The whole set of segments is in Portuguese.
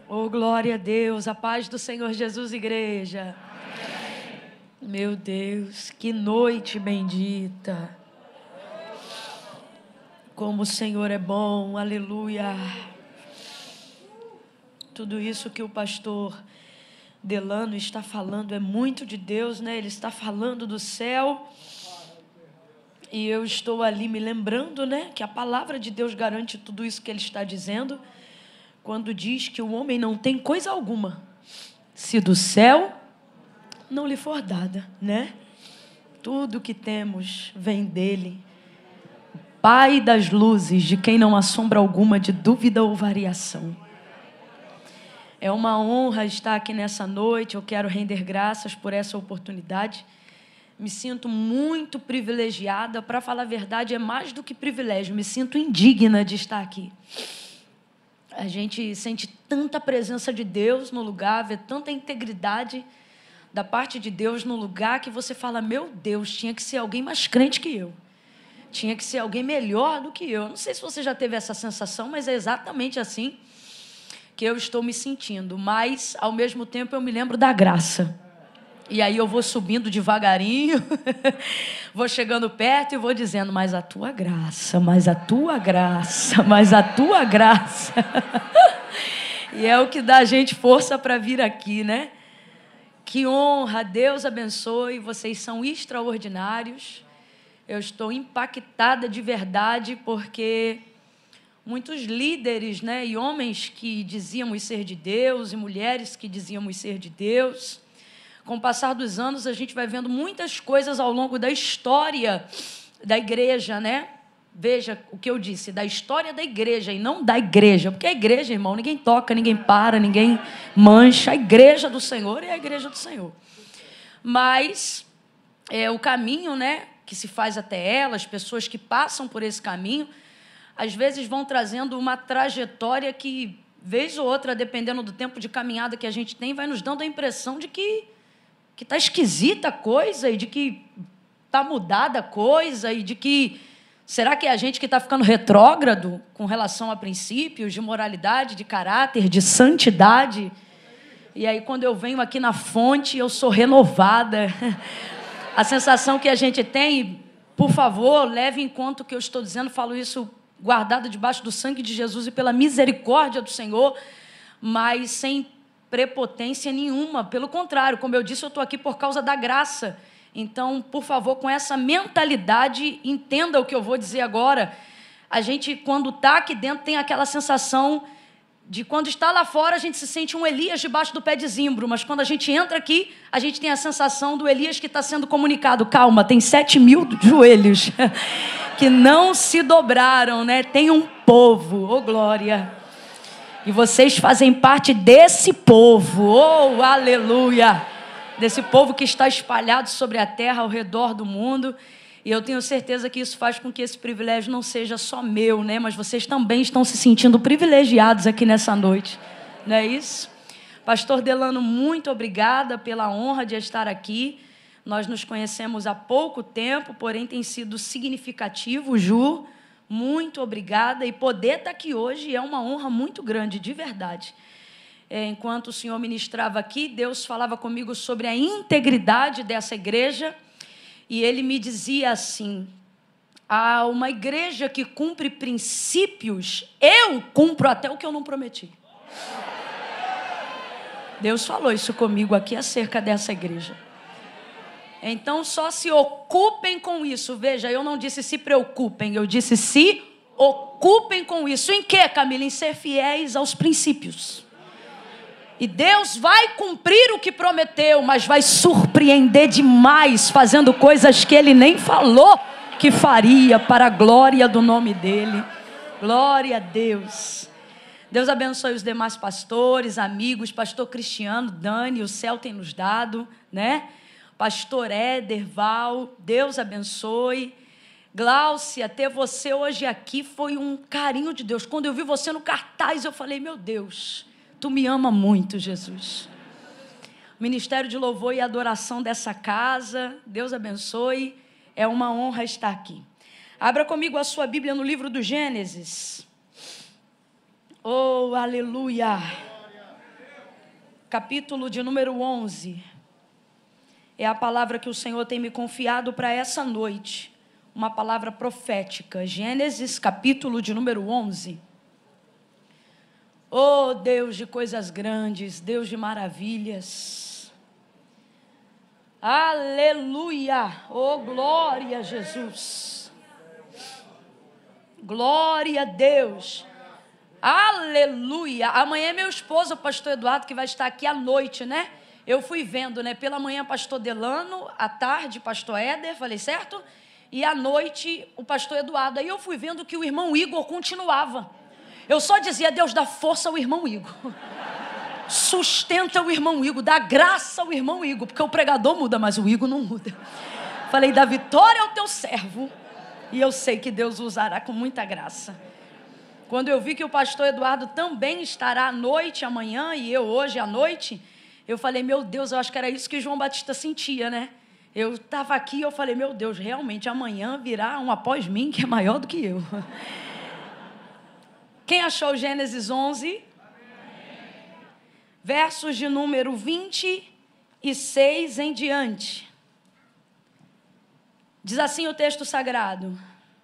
Oh, glória a Deus, a paz do Senhor Jesus, igreja. Amém. Meu Deus, que noite bendita. Como o Senhor é bom, aleluia. Tudo isso que o pastor Delano está falando é muito de Deus, né? Ele está falando do céu. E eu estou ali me lembrando, né? Que a palavra de Deus garante tudo isso que ele está dizendo. Quando diz que o homem não tem coisa alguma, se do céu não lhe for dada, né? Tudo que temos vem dele. Pai das luzes, de quem não há sombra alguma de dúvida ou variação. É uma honra estar aqui nessa noite. Eu quero render graças por essa oportunidade. Me sinto muito privilegiada. Para falar a verdade, é mais do que privilégio. Me sinto indigna de estar aqui. A gente sente tanta presença de Deus no lugar, vê tanta integridade da parte de Deus no lugar, que você fala, meu Deus, tinha que ser alguém mais crente que eu. Tinha que ser alguém melhor do que eu. Não sei se você já teve essa sensação, mas é exatamente assim que eu estou me sentindo. Mas, ao mesmo tempo, eu me lembro da graça. E aí eu vou subindo devagarinho, vou chegando perto e vou dizendo, mas a tua graça, mas a tua graça, mas a tua graça. E é o que dá a gente força para vir aqui, né? Que honra, Deus abençoe, vocês são extraordinários. Eu estou impactada de verdade, porque muitos líderes, né, e homens que dizíamos ser de Deus, e mulheres que dizíamos ser de Deus, com o passar dos anos, a gente vai vendo muitas coisas ao longo da história da igreja, né? Veja o que eu disse, da história da igreja e não da igreja. Porque a igreja, irmão, ninguém toca, ninguém para, ninguém mancha. A igreja do Senhor é a igreja do Senhor. Mas o caminho, né, que se faz até ela, as pessoas que passam por esse caminho, às vezes vão trazendo uma trajetória que, vez ou outra, dependendo do tempo de caminhada que a gente tem, vai nos dando a impressão de que está esquisita a coisa e de que está mudada a coisa e de que será que é a gente que está ficando retrógrado com relação a princípios de moralidade, de caráter, de santidade? E aí, quando eu venho aqui na fonte, eu sou renovada. A sensação que a gente tem, por favor, leve em conta o que eu estou dizendo, falo isso guardado debaixo do sangue de Jesus e pela misericórdia do Senhor, mas sem prepotência nenhuma, pelo contrário, como eu disse, eu estou aqui por causa da graça. Então, por favor, com essa mentalidade, entenda o que eu vou dizer agora. A gente, quando está aqui dentro, tem aquela sensação de quando está lá fora, a gente se sente um Elias debaixo do pé de zimbro, mas quando a gente entra aqui, a gente tem a sensação do Elias que está sendo comunicado. Calma, tem 7.000 joelhos que não se dobraram, né? Tem um povo, oh glória! E vocês fazem parte desse povo, oh, aleluia! Desse povo que está espalhado sobre a terra, ao redor do mundo. E eu tenho certeza que isso faz com que esse privilégio não seja só meu, né? Mas vocês também estão se sentindo privilegiados aqui nessa noite. Não é isso? Pastor Delano, muito obrigada pela honra de estar aqui. Nós nos conhecemos há pouco tempo, porém tem sido significativo, Ju. Muito obrigada, e poder estar aqui hoje é uma honra muito grande, de verdade. Enquanto o senhor ministrava aqui, Deus falava comigo sobre a integridade dessa igreja, e ele me dizia assim, uma igreja que cumpre princípios, eu cumpro até o que eu não prometi. Deus falou isso comigo aqui acerca dessa igreja. Então, só se ocupem com isso. Veja, eu não disse se preocupem, eu disse se ocupem com isso. Em quê, Camila? Em ser fiéis aos princípios. E Deus vai cumprir o que prometeu, mas vai surpreender demais, fazendo coisas que Ele nem falou que faria, para a glória do nome dEle. Glória a Deus. Deus abençoe os demais pastores, amigos, pastor Cristiano, Dani, o céu tem nos dado, né? Pastor Éder, Val, Deus abençoe. Glaucia, ter você hoje aqui foi um carinho de Deus. Quando eu vi você no cartaz, eu falei, meu Deus, tu me ama muito, Jesus. Ministério de louvor e adoração dessa casa, Deus abençoe. É uma honra estar aqui. Abra comigo a sua Bíblia no livro do Gênesis. Oh, aleluia. capítulo de número 11. É a palavra que o Senhor tem me confiado para essa noite. Uma palavra profética. Gênesis, capítulo de número 11. Oh, Deus de coisas grandes, Deus de maravilhas. Aleluia. Oh, glória a Jesus. Glória a Deus. Aleluia. Amanhã é meu esposo, o pastor Eduardo, que vai estar aqui à noite, né? Eu fui vendo, né? Pela manhã, pastor Delano, à tarde, pastor Éder, falei certo? E à noite, o pastor Eduardo. Aí eu fui vendo que o irmão Igor continuava. Eu só dizia, Deus dá força ao irmão Igor. Sustenta o irmão Igor, dá graça ao irmão Igor, porque o pregador muda, mas o Igor não muda. Falei, dá vitória ao teu servo. E eu sei que Deus usará com muita graça. Quando eu vi que o pastor Eduardo também estará à noite amanhã e eu hoje à noite, eu falei, meu Deus, eu acho que era isso que João Batista sentia, né? Eu estava aqui e eu falei, meu Deus, realmente amanhã virá um após mim que é maior do que eu. Quem achou Gênesis 11? Versos de número 26 em diante. Diz assim o texto sagrado.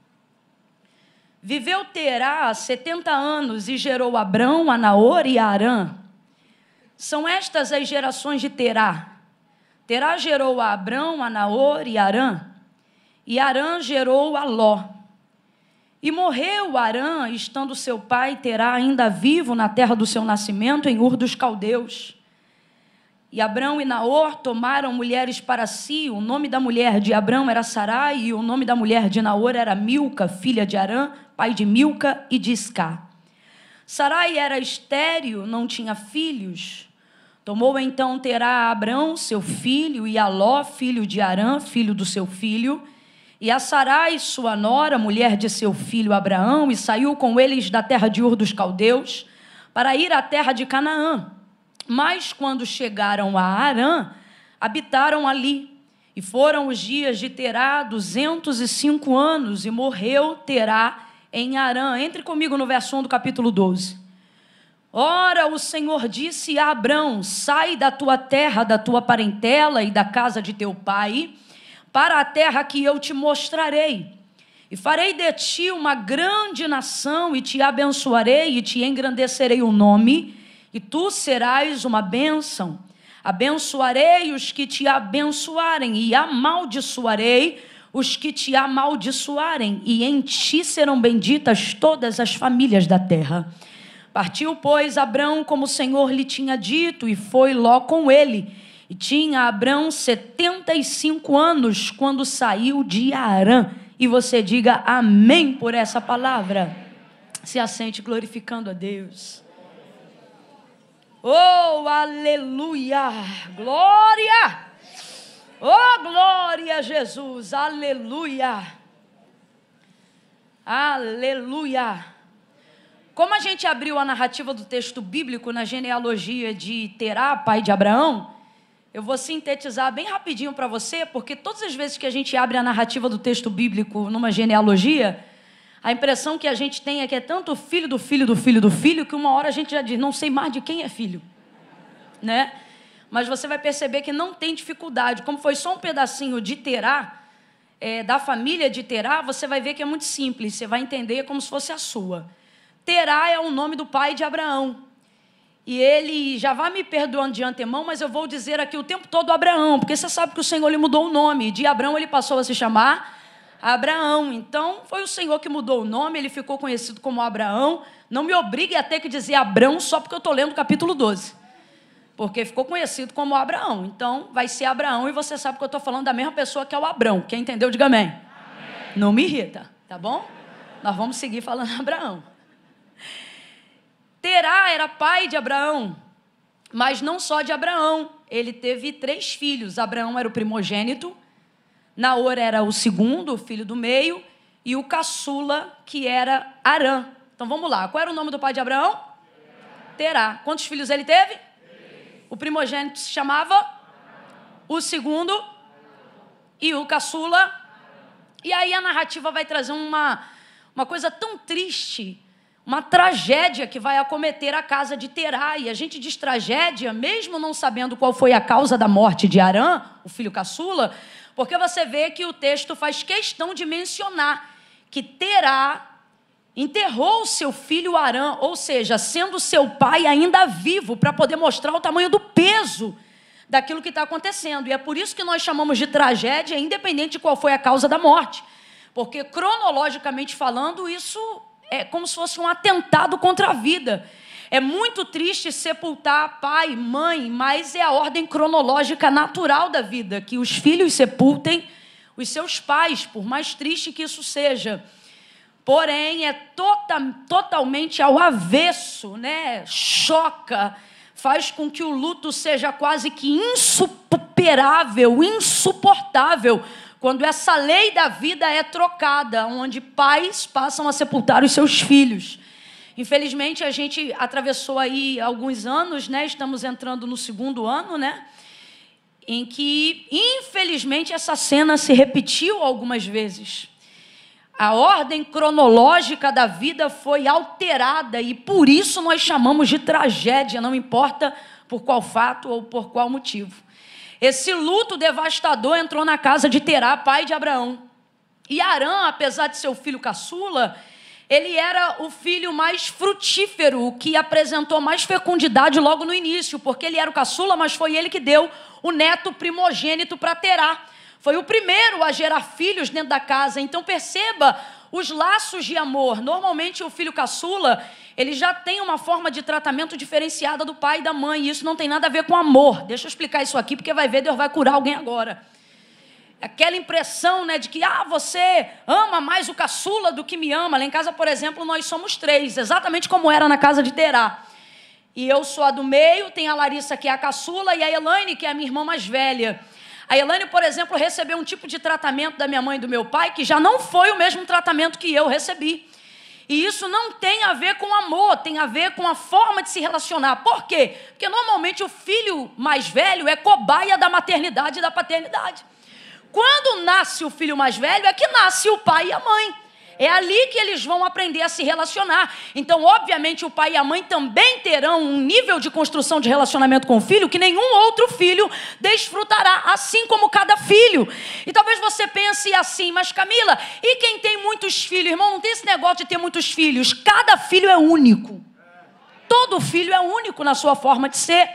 Viveu Terá 70 anos e gerou Abrão, a Naor e a Arã. São estas as gerações de Terá. Terá gerou a Abrão, a Naor e a Arã. E Arã gerou a Ló. E morreu Arã, estando seu pai Terá ainda vivo na terra do seu nascimento, em Ur dos Caldeus. E Abrão e Naor tomaram mulheres para si. O nome da mulher de Abrão era Sarai, e o nome da mulher de Naor era Milca, filha de Arã, pai de Milca e de Iscá. Sarai era estéril, não tinha filhos. Tomou então Terá a Abrão, seu filho, e a Ló, filho de Arã, filho do seu filho, e a Sarai, sua nora, mulher de seu filho Abraão, e saiu com eles da terra de Ur dos Caldeus, para ir à terra de Canaã. Mas quando chegaram a Arã, habitaram ali. E foram os dias de Terá 205 anos, e morreu Terá em Arã. Entre comigo no verso 1 do capítulo 12. Ora, o Senhor disse a Abrão, sai da tua terra, da tua parentela e da casa de teu pai, para a terra que eu te mostrarei. E farei de ti uma grande nação, e te abençoarei, e te engrandecerei o nome, e tu serás uma bênção. Abençoarei os que te abençoarem, e amaldiçoarei os que te amaldiçoarem, e em ti serão benditas todas as famílias da terra. Partiu, pois, Abrão como o Senhor lhe tinha dito, e foi Ló com ele. E tinha Abrão 75 anos quando saiu de Arã. E você diga amém por essa palavra. Se assente glorificando a Deus. Oh, aleluia! Glória! Oh, glória a Jesus! Aleluia! Aleluia! Como a gente abriu a narrativa do texto bíblico na genealogia de Terá, pai de Abraão, eu vou sintetizar bem rapidinho para você, porque todas as vezes que a gente abre a narrativa do texto bíblico numa genealogia, a impressão que a gente tem é que é tanto filho do filho do filho do filho, que uma hora a gente já diz, não sei mais de quem é filho, né? Mas você vai perceber que não tem dificuldade. Como foi só um pedacinho de Terá, da família de Terá, você vai ver que é muito simples, você vai entender como se fosse a sua. Terá é o nome do pai de Abraão. E ele já vai me perdoando de antemão, mas eu vou dizer aqui o tempo todo Abraão, porque você sabe que o Senhor lhe mudou o nome. De Abrão ele passou a se chamar Abraão. Então foi o Senhor que mudou o nome, ele ficou conhecido como Abraão. Não me obrigue a ter que dizer Abrão só porque eu estou lendo o capítulo 12. Porque ficou conhecido como Abraão. Então vai ser Abraão e você sabe que eu estou falando da mesma pessoa que é o Abrão. Quem entendeu, diga amém. Amém. Não me irrita, tá bom? Nós vamos seguir falando Abraão. Terá era pai de Abraão, mas não só de Abraão. Ele teve 3 filhos. Abraão era o primogênito, Naor era o segundo, o filho do meio, e o caçula, que era Arã. Então vamos lá, qual era o nome do pai de Abraão? Terá. Quantos filhos ele teve? 3. O primogênito se chamava? O segundo? E o caçula? E aí a narrativa vai trazer uma coisa tão triste, uma tragédia que vai acometer a casa de Terá. E a gente diz tragédia, mesmo não sabendo qual foi a causa da morte de Arã, o filho caçula, porque você vê que o texto faz questão de mencionar que Terá enterrou o seu filho Arã, ou seja, sendo seu pai ainda vivo, para poder mostrar o tamanho do peso daquilo que está acontecendo. E é por isso que nós chamamos de tragédia, independente de qual foi a causa da morte. Porque, cronologicamente falando, isso é como se fosse um atentado contra a vida. É muito triste sepultar pai, mãe, mas é a ordem cronológica natural da vida, que os filhos sepultem os seus pais, por mais triste que isso seja. Porém, é totalmente ao avesso, né? Choca, faz com que o luto seja quase que insuperável, insuportável, quando essa lei da vida é trocada, onde pais passam a sepultar os seus filhos. Infelizmente, a gente atravessou aí alguns anos, né? Estamos entrando no 2º ano, né? Em que, infelizmente, essa cena se repetiu algumas vezes. A ordem cronológica da vida foi alterada e por isso nós chamamos de tragédia, não importa por qual fato ou por qual motivo. Esse luto devastador entrou na casa de Terá, pai de Abraão. E Arã, apesar de ser o filho caçula, ele era o filho mais frutífero, o que apresentou mais fecundidade logo no início, porque ele era o caçula, mas foi ele que deu o neto primogênito para Terá. Foi o primeiro a gerar filhos dentro da casa. Então perceba os laços de amor. Normalmente o filho caçula, ele já tem uma forma de tratamento diferenciada do pai e da mãe. E isso não tem nada a ver com amor. Deixa eu explicar isso aqui, porque vai ver, Deus vai curar alguém agora. Aquela impressão, né, de que você ama mais o caçula do que me ama. Lá em casa, por exemplo, nós somos 3, exatamente como era na casa de Terá. E eu sou a do meio, tem a Larissa, que é a caçula, e a Elaine, que é a minha irmã mais velha. A Elaine, por exemplo, recebeu um tipo de tratamento da minha mãe e do meu pai que já não foi o mesmo tratamento que eu recebi. E isso não tem a ver com amor, tem a ver com a forma de se relacionar. Por quê? Porque normalmente o filho mais velho é cobaia da maternidade e da paternidade. Quando nasce o filho mais velho é que nasce o pai e a mãe. É ali que eles vão aprender a se relacionar. Então, obviamente, o pai e a mãe também terão um nível de construção de relacionamento com o filho que nenhum outro filho desfrutará, assim como cada filho. E talvez você pense assim, mas Camila, e quem tem muitos filhos? Irmão, não tem esse negócio de ter muitos filhos. Cada filho é único. Todo filho é único na sua forma de ser.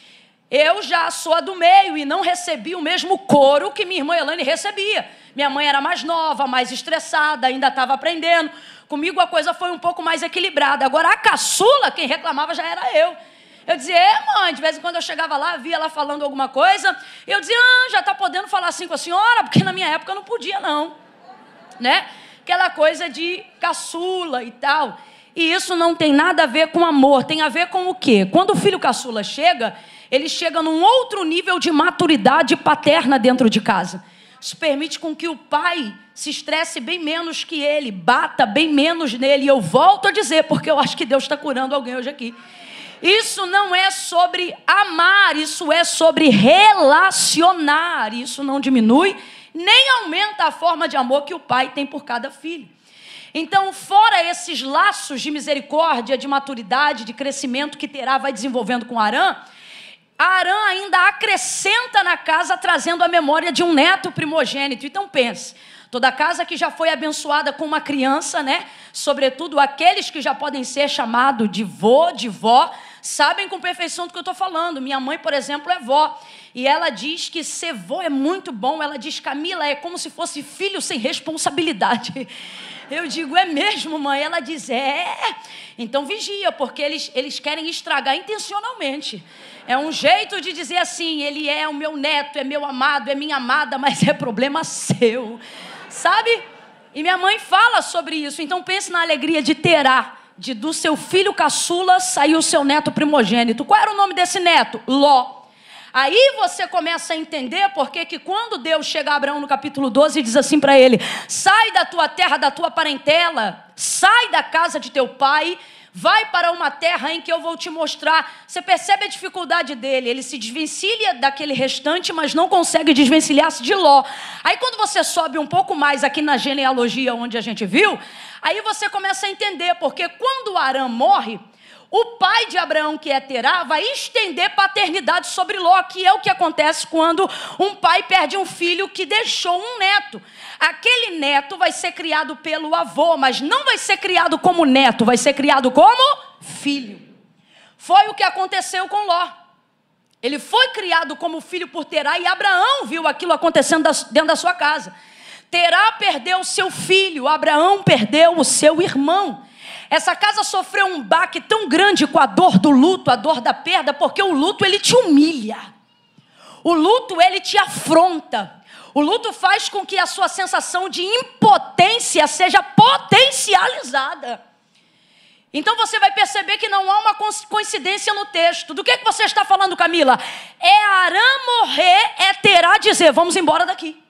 Eu já sou a do meio e não recebi o mesmo coro que minha irmã Elaine recebia. Minha mãe era mais nova, mais estressada, ainda estava aprendendo. Comigo a coisa foi um pouco mais equilibrada. Agora a caçula, quem reclamava já era eu. Eu dizia, mãe, de vez em quando eu chegava lá, via ela falando alguma coisa. E eu dizia, já está podendo falar assim com a senhora? Porque na minha época eu não podia não. Né? Aquela coisa de caçula e tal. E isso não tem nada a ver com amor, tem a ver com o quê? Quando o filho caçula chega, ele chega num outro nível de maturidade paterna dentro de casa. Isso permite com que o pai se estresse bem menos que ele, bata bem menos nele. E eu volto a dizer, porque eu acho que Deus está curando alguém hoje aqui. Isso não é sobre amar, isso é sobre relacionar. Isso não diminui, nem aumenta a forma de amor que o pai tem por cada filho. Então, fora esses laços de misericórdia, de maturidade, de crescimento que Terá vai desenvolvendo com Arã, Arã ainda acrescenta na casa, trazendo a memória de um neto primogênito. Então pense, toda casa que já foi abençoada com uma criança, né? Sobretudo aqueles que já podem ser chamados de vô, de vó, sabem com perfeição do que eu estou falando. Minha mãe, por exemplo, é vó. E ela diz que ser vó é muito bom. Ela diz, Camila, é como se fosse filho sem responsabilidade. Eu digo, é mesmo, mãe? Ela diz, Então vigia, porque eles querem estragar intencionalmente. É um jeito de dizer assim, ele é o meu neto, é meu amado, é minha amada, mas é problema seu. Sabe? E minha mãe fala sobre isso. Então pense na alegria de Terá, do seu filho caçula saiu o seu neto primogênito. Qual era o nome desse neto? Ló. Aí você começa a entender porque que quando Deus chega a Abraão no capítulo 12 e diz assim para ele, sai da tua terra, da tua parentela, sai da casa de teu pai, vai para uma terra em que eu vou te mostrar. Você percebe a dificuldade dele? Ele se desvencilha daquele restante, mas não consegue desvencilhar-se de Ló. Aí quando você sobe um pouco mais aqui na genealogia onde a gente viu, aí você começa a entender, porque quando Arã morre, o pai de Abraão, que é Terá, vai estender paternidade sobre Ló, que é o que acontece quando um pai perde um filho que deixou um neto. Aquele neto vai ser criado pelo avô, mas não vai ser criado como neto, vai ser criado como filho. Foi o que aconteceu com Ló. Ele foi criado como filho por Terá e Abraão viu aquilo acontecendo dentro da sua casa. Terá perdeu seu filho, Abraão perdeu o seu irmão. Essa casa sofreu um baque tão grande com a dor do luto, a dor da perda, porque o luto ele te humilha. O luto ele te afronta. O luto faz com que a sua sensação de impotência seja potencializada. Então você vai perceber que não há uma coincidência no texto. Do que você está falando, Camila? É Arã morrer, é Terá dizer, vamos embora daqui.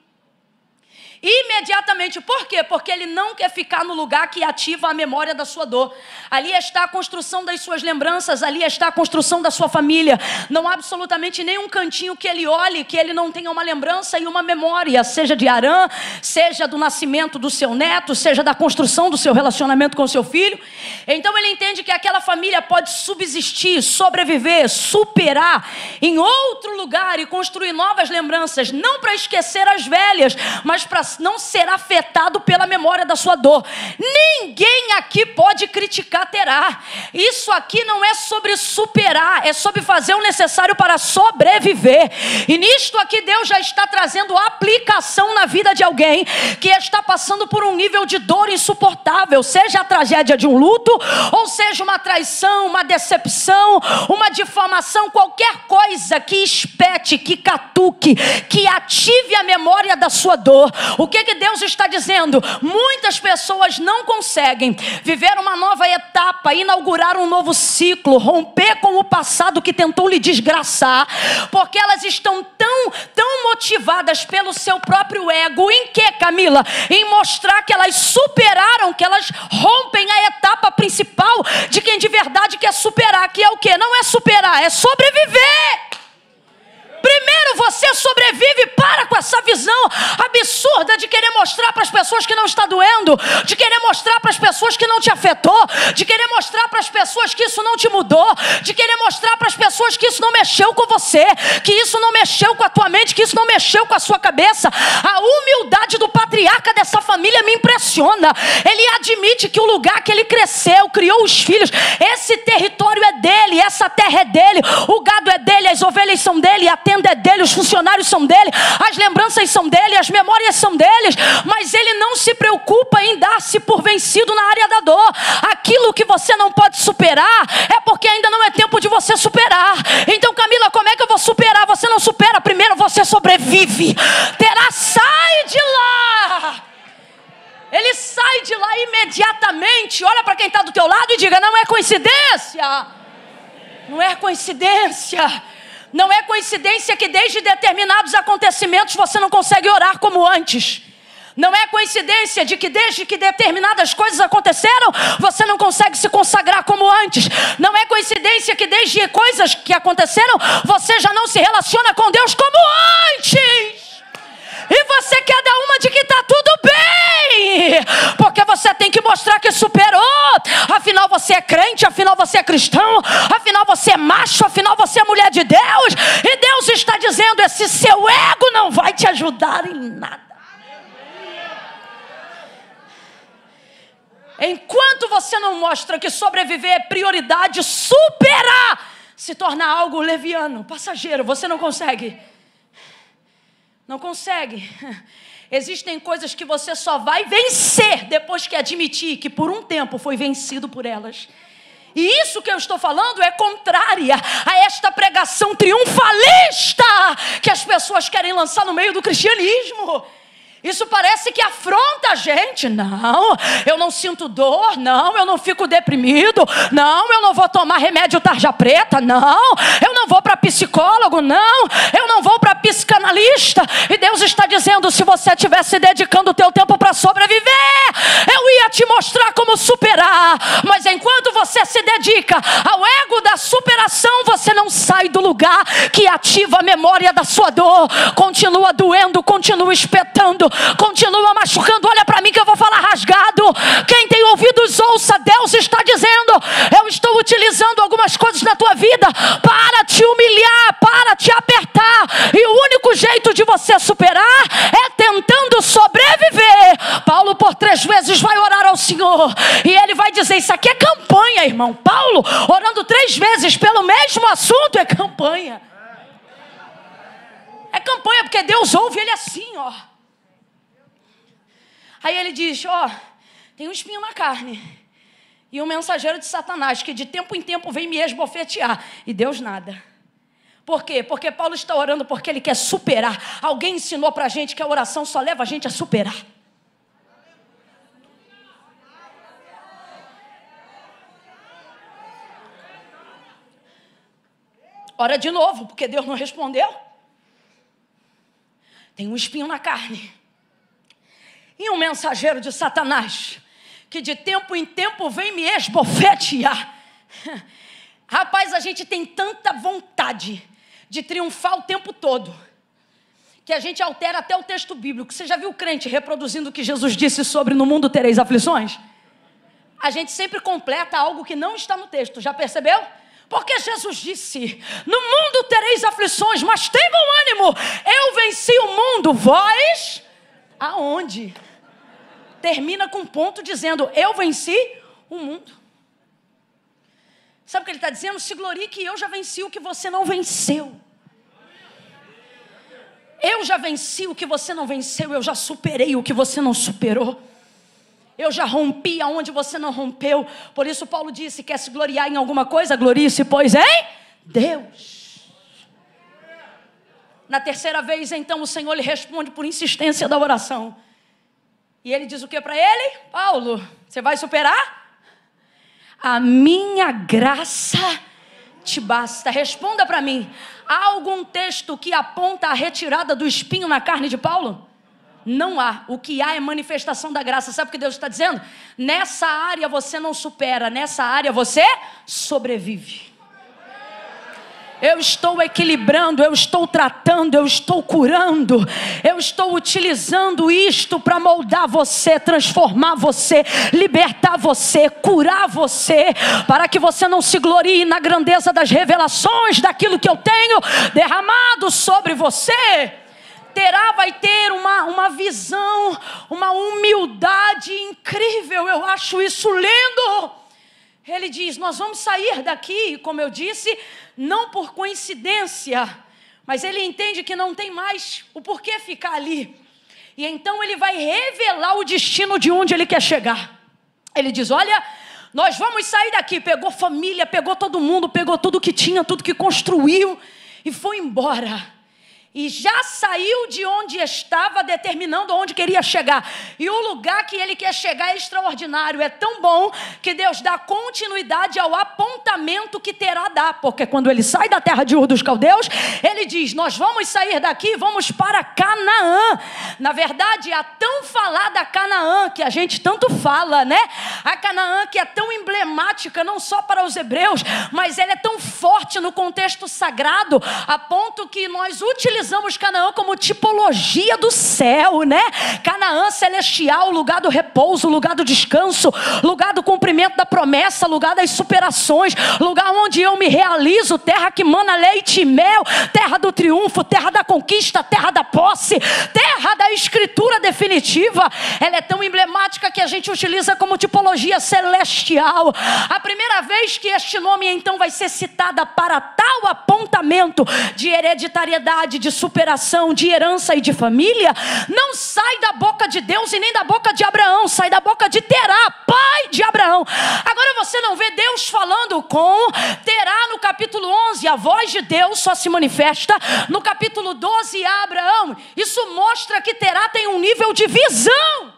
Imediatamente, por quê? Porque ele não quer ficar no lugar que ativa a memória da sua dor. Ali está a construção das suas lembranças, ali está a construção da sua família. Não há absolutamente nenhum cantinho que ele olhe, que ele não tenha uma lembrança e uma memória, seja de Arã, seja do nascimento do seu neto, seja da construção do seu relacionamento com o seu filho. Então ele entende que aquela família pode subsistir, sobreviver, superar em outro lugar e construir novas lembranças, não para esquecer as velhas, mas para não ser afetado pela memória da sua dor. Ninguém aqui pode criticar Terá. Isso aqui não é sobre superar, é sobre fazer o necessário para sobreviver. E nisto aqui Deus já está trazendo aplicação na vida de alguém que está passando por um nível de dor insuportável, seja a tragédia de um luto, ou seja uma traição, uma decepção, uma difamação, qualquer coisa que espete, que catuque, que ative a memória da sua dor. O que Deus está dizendo? Muitas pessoas não conseguem viver uma nova etapa, inaugurar um novo ciclo, romper com o passado que tentou lhe desgraçar, porque elas estão tão motivadas pelo seu próprio ego. Em que, Camila? Em mostrar que elas superaram, que elas rompem a etapa principal de quem de verdade quer superar, que é o quê? Não é superar, é sobreviver. Primeiro você sobrevive, para com essa visão absurda de querer mostrar para as pessoas que não está doendo, de querer mostrar para as pessoas que não te afetou, de querer mostrar para as pessoas que isso não te mudou, de querer mostrar para as pessoas que isso não mexeu com você, que isso não mexeu com a tua mente, que isso não mexeu com a sua cabeça. A humildade do patriarca dessa família me impressiona. Ele admite que o lugar que ele cresceu, criou os filhos, esse território é dele, essa terra é dele, o gado é dele, as ovelhas são dele, a tenda é dele, os funcionários são dele, as lembranças são dele, as memórias são deles, mas ele não se preocupa em dar-se por vencido na área da dor. Aquilo que você não pode superar é porque ainda não é tempo de você superar. Então, Camila, como é que eu vou superar? Você não supera, primeiro você sobrevive. Terá, sai de lá. Ele sai de lá imediatamente. Olha para quem está do teu lado e diga, não é coincidência. Não é coincidência. Não é coincidência que desde determinados acontecimentos você não consegue orar como antes. Não é coincidência de que desde que determinadas coisas aconteceram, você não consegue se consagrar como antes. Não é coincidência que desde coisas que aconteceram, você já não se relaciona com Deus como antes. E você quer dar uma de que está tudo bem, porque você tem que mostrar que superou. Afinal você é crente, afinal você é cristão, afinal você é macho, afinal você é mulher de Deus. E Deus está dizendo, esse seu ego não vai te ajudar em nada. Enquanto você não mostra que sobreviver é prioridade, superar se torna algo leviano, passageiro, você não consegue. Não consegue. Existem coisas que você só vai vencer depois que admitir que por um tempo foi vencido por elas. E isso que eu estou falando é contrária a esta pregação triunfalista que as pessoas querem lançar no meio do cristianismo. Isso parece que afronta a gente. Não, eu não sinto dor. Não, eu não fico deprimido. Não, eu não vou tomar remédio tarja preta. Não, eu não vou para psicólogo. Não, eu não vou para psicanalista. E Deus está dizendo, se você estivesse dedicando o teu tempo para sobreviver, eu ia te mostrar como superar. Mas enquanto você se dedica ao ego da superação, você não sai do lugar que ativa a memória da sua dor. Continua doendo, continua espetando, continua machucando. Olha para mim que eu vou falar rasgado. Quem tem ouvidos ouça. Deus está dizendo, eu estou utilizando algumas coisas na tua vida para te humilhar, para te apertar. E o único jeito de você superar é tentando sobreviver. Paulo por 3 vezes vai orar ao Senhor e ele vai dizer, isso aqui é campanha, irmão. Paulo orando 3 vezes pelo mesmo assunto é campanha. É campanha porque Deus ouve ele assim, ó. Aí ele diz, ó, tem um espinho na carne e um mensageiro de Satanás que de tempo em tempo vem me esbofetear. E Deus nada. Por quê? Porque Paulo está orando porque ele quer superar. Alguém ensinou pra gente que a oração só leva a gente a superar. Ora de novo, porque Deus não respondeu. Tem um espinho na carne e um mensageiro de Satanás que de tempo em tempo vem me esbofetear. Rapaz, a gente tem tanta vontade de triunfar o tempo todo que a gente altera até o texto bíblico. Você já viu o crente reproduzindo o que Jesus disse sobre no mundo tereis aflições? A gente sempre completa algo que não está no texto, já percebeu? Porque Jesus disse, no mundo tereis aflições, mas tem bom ânimo, eu venci o mundo, vós, aonde? Termina com um ponto dizendo, eu venci o mundo. Sabe o que ele está dizendo? Se glorie que eu já venci o que você não venceu. Eu já venci o que você não venceu, eu já superei o que você não superou. Eu já rompi aonde você não rompeu. Por isso Paulo disse, quer se gloriar em alguma coisa? Glorie-se, pois, em Deus. Na 3ª vez, então, o Senhor lhe responde por insistência da oração. E ele diz o que para ele? Paulo, você vai superar? A minha graça te basta. Responda para mim. Há algum texto que aponta a retirada do espinho na carne de Paulo? Não há. O que há é manifestação da graça. Sabe o que Deus está dizendo? Nessa área você não supera, nessa área você sobrevive. Eu estou equilibrando, eu estou tratando, eu estou curando, eu estou utilizando isto para moldar você, transformar você, libertar você, curar você, para que você não se glorie na grandeza das revelações daquilo que eu tenho derramado sobre você. Vai ter uma visão, uma humildade incrível. Eu acho isso lindo. Ele diz, nós vamos sair daqui, como eu disse, não por coincidência, mas ele entende que não tem mais o porquê ficar ali. E então ele vai revelar o destino de onde ele quer chegar. Ele diz, olha, nós vamos sair daqui. Pegou família, pegou todo mundo, pegou tudo que tinha, tudo que construiu e foi embora. E já saiu de onde estava, determinando onde queria chegar. E o lugar que ele quer chegar é extraordinário. É tão bom que Deus dá continuidade ao apontamento que terá a dar. Porque quando ele sai da terra de Ur dos Caldeus, ele diz, nós vamos sair daqui e vamos para Canaã. Na verdade, a tão falada Canaã, que a gente tanto fala, né? A Canaã que é tão emblemática, não só para os hebreus, mas ela é tão forte no contexto sagrado, a ponto que nós utilizamos Canaã como tipologia do céu, né? Canaã celestial, lugar do repouso, lugar do descanso, lugar do cumprimento da promessa, lugar das superações, lugar onde eu me realizo, terra que mana leite e mel, terra do triunfo, terra da conquista, terra da posse, terra da escritura definitiva. Ela é tão emblemática que a gente utiliza como tipologia celestial. A primeira vez que este nome então vai ser citada para tal apontamento de hereditariedade, de superação, de herança e de família, não sai da boca de Deus e nem da boca de Abraão, sai da boca de Terá, pai de Abraão. Agora você não vê Deus falando com Terá no capítulo 11, a voz de Deus só se manifesta. No capítulo 12, Abraão. Isso mostra que Terá tem um nível de visão.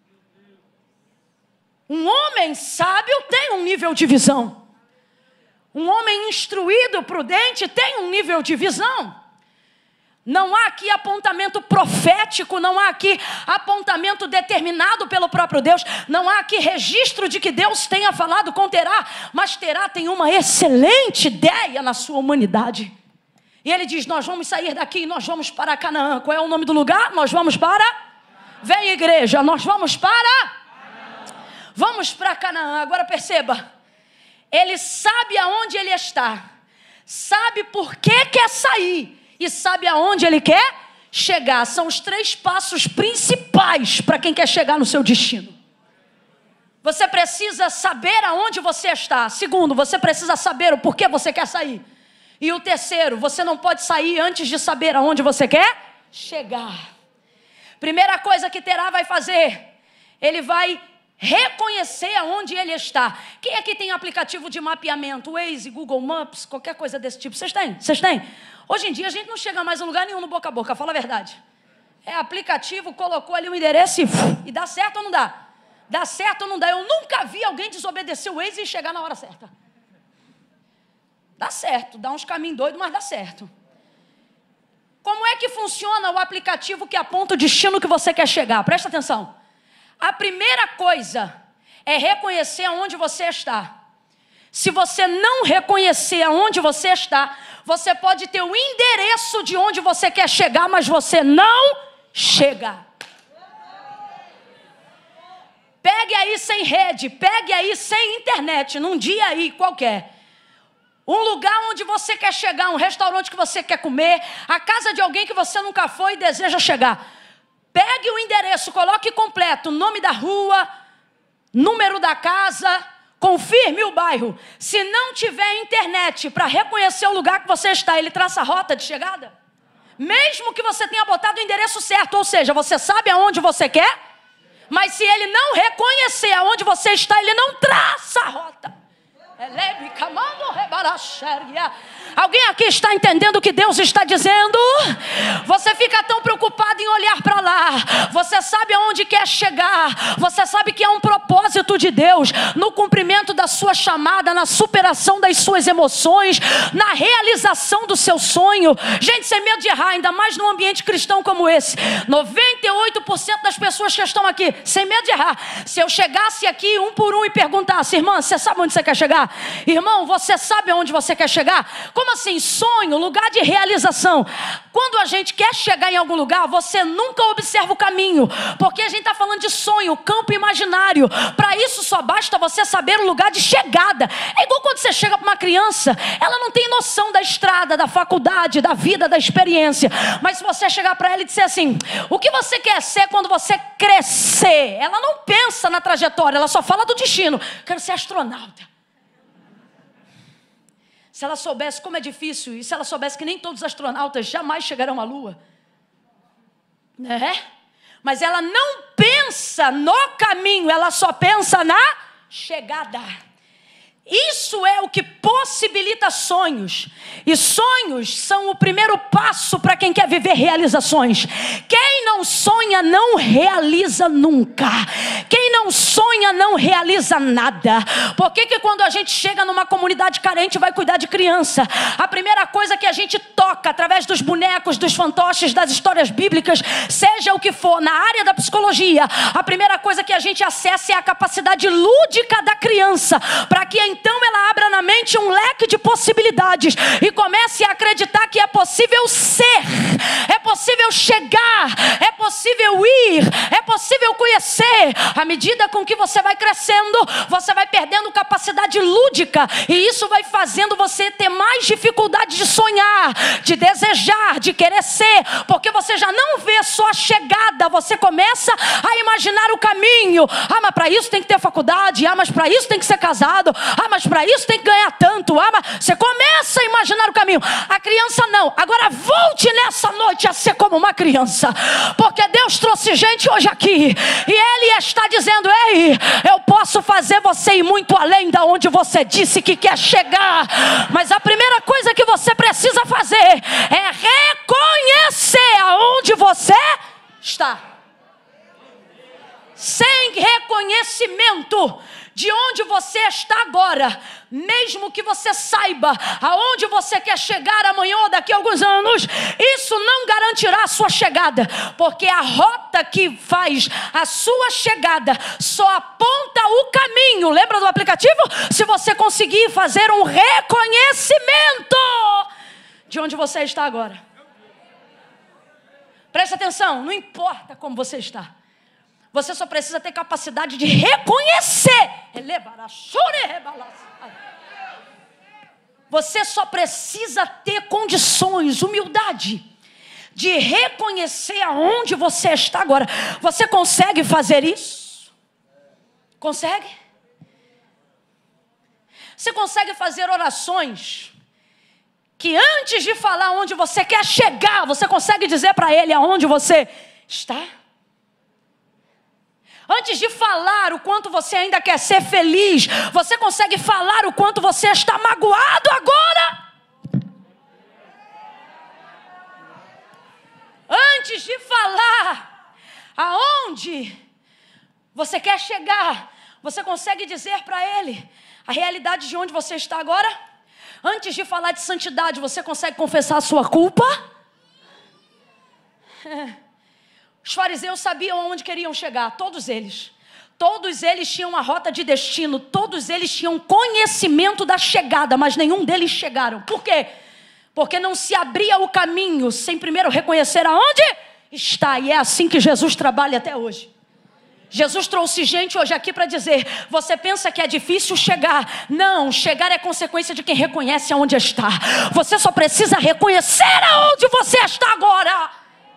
Um homem sábio tem um nível de visão. Um homem instruído, prudente, tem um nível de visão. Não há aqui apontamento profético, não há aqui apontamento determinado pelo próprio Deus, não há aqui registro de que Deus tenha falado com Terá, mas Terá tem uma excelente ideia na sua humanidade. E ele diz, nós vamos sair daqui e nós vamos para Canaã. Qual é o nome do lugar? Nós vamos para... Vem, igreja, nós vamos para... Vamos para Canaã. Agora perceba, ele sabe aonde ele está, sabe por que quer sair e sabe aonde ele quer chegar. São os 3 passos principais para quem quer chegar no seu destino. Você precisa saber aonde você está. Segundo, você precisa saber o porquê você quer sair. E o terceiro, você não pode sair antes de saber aonde você quer chegar. Primeira coisa que Terá vai fazer, ele vai reconhecer aonde ele está. Quem aqui tem aplicativo de mapeamento? Waze, Google Maps, qualquer coisa desse tipo? Vocês têm? Vocês têm? Hoje em dia a gente não chega mais a lugar nenhum no boca a boca, fala a verdade. É aplicativo, colocou ali o endereço e dá certo ou não dá? Dá certo ou não dá? Eu nunca vi alguém desobedecer o Waze e chegar na hora certa. Dá certo, dá uns caminhos doidos, mas dá certo. Como é que funciona o aplicativo que aponta o destino que você quer chegar? Presta atenção. A primeira coisa é reconhecer aonde você está. Se você não reconhecer aonde você está, você pode ter o endereço de onde você quer chegar, mas você não chega. Pegue aí sem rede, pegue aí sem internet, num dia aí qualquer. Um lugar onde você quer chegar, um restaurante que você quer comer, a casa de alguém que você nunca foi e deseja chegar. Pegue o endereço, coloque completo, nome da rua, número da casa, confirme o bairro. Se não tiver internet para reconhecer o lugar que você está, ele traça a rota de chegada? Mesmo que você tenha botado o endereço certo, ou seja, você sabe aonde você quer, mas se ele não reconhecer aonde você está, ele não traça a rota. Alguém aqui está entendendo o que Deus está dizendo? Você fica tão preocupado em olhar para lá. Você sabe aonde quer chegar. Você sabe que há um propósito de Deus no cumprimento da sua chamada, na superação das suas emoções, na realização do seu sonho. Gente, sem medo de errar, ainda mais num ambiente cristão como esse. 98% das pessoas que estão aqui, sem medo de errar. Se eu chegasse aqui um por um e perguntasse, irmã, você sabe onde você quer chegar? Irmão, você sabe aonde você quer chegar? Como assim? Sonho, lugar de realização. Quando a gente quer chegar em algum lugar, você nunca observa o caminho, porque a gente está falando de sonho, campo imaginário. Para isso só basta você saber o lugar de chegada. É igual quando você chega para uma criança, ela não tem noção da estrada, da faculdade, da vida, da experiência. Mas se você chegar para ela e disser assim, o que você quer ser quando você crescer? Ela não pensa na trajetória, ela só fala do destino. Quero ser astronauta. Se ela soubesse como é difícil, e se ela soubesse que nem todos os astronautas jamais chegarão à Lua, né? Mas ela não pensa no caminho, ela só pensa na chegada. Isso é o que possibilita sonhos. E sonhos são o primeiro passo para quem quer viver realizações. Quem não sonha não realiza nunca. Quem não sonha não realiza nada. Por que que quando a gente chega numa comunidade carente vai cuidar de criança? A primeira coisa que a gente toca através dos bonecos, dos fantoches, das histórias bíblicas, seja o que for, na área da psicologia, a primeira coisa que a gente acessa é a capacidade lúdica da criança, para que então ela abra na mente um leque de possibilidades e comece a acreditar que é possível ser, é possível chegar, é possível ir, é possível conhecer. À medida com que você vai crescendo, você vai perdendo capacidade lúdica, e isso vai fazendo você ter mais dificuldade de sonhar, de desejar, de querer ser, porque você já não vê só a chegada, você começa a imaginar o caminho. Ah, mas para isso tem que ter faculdade. Ah, mas para isso tem que ser casado. Ah, mas para isso tem que ganhar tanto. Ah, mas você começa a imaginar o caminho. A criança não. Agora volte nessa noite a ser como uma criança, porque Deus trouxe gente hoje aqui e Ele está dizendo, ei, eu posso fazer você ir muito além da onde você disse que quer chegar, mas a primeira coisa que momento de onde você está agora, mesmo que você saiba aonde você quer chegar amanhã ou daqui a alguns anos, isso não garantirá a sua chegada, porque a rota que faz a sua chegada só aponta o caminho. Lembra do aplicativo? Se você conseguir fazer um reconhecimento de onde você está agora. Preste atenção, não importa como você está. Você só precisa ter capacidade de reconhecer. Você só precisa ter condições, humildade, de reconhecer aonde você está agora. Você consegue fazer isso? Consegue? Você consegue fazer orações que antes de falar onde você quer chegar, você consegue dizer para ele aonde você está? Antes de falar o quanto você ainda quer ser feliz, você consegue falar o quanto você está magoado agora? Antes de falar aonde você quer chegar, você consegue dizer para ele a realidade de onde você está agora? Antes de falar de santidade, você consegue confessar a sua culpa? Os fariseus sabiam aonde queriam chegar, todos eles. Todos eles tinham uma rota de destino, todos eles tinham conhecimento da chegada, mas nenhum deles chegaram. Por quê? Porque não se abria o caminho sem primeiro reconhecer aonde está. E é assim que Jesus trabalha até hoje. Jesus trouxe gente hoje aqui para dizer: você pensa que é difícil chegar? Não, chegar é consequência de quem reconhece aonde está. Você só precisa reconhecer aonde você está agora.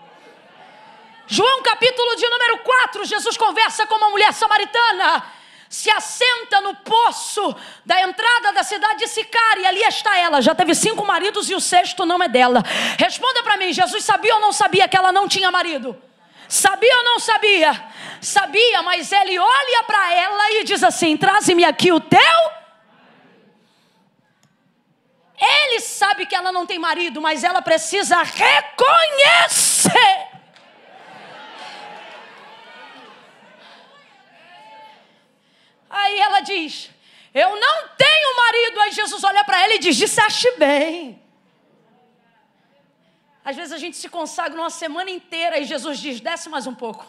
João capítulo de número 4, Jesus conversa com uma mulher samaritana, se assenta no poço da entrada da cidade de Sicar, e ali está ela, já teve 5 maridos e o 6º não é dela. Responda para mim, Jesus sabia ou não sabia que ela não tinha marido? Sabia ou não sabia? Sabia, mas ele olha para ela e diz assim: traze-me aqui o teu. Ele sabe que ela não tem marido, mas ela precisa reconhecer. Aí ela diz: eu não tenho marido. Aí Jesus olha para ela e diz: disseste bem. Às vezes a gente se consagra uma semana inteira e Jesus diz: desce mais um pouco.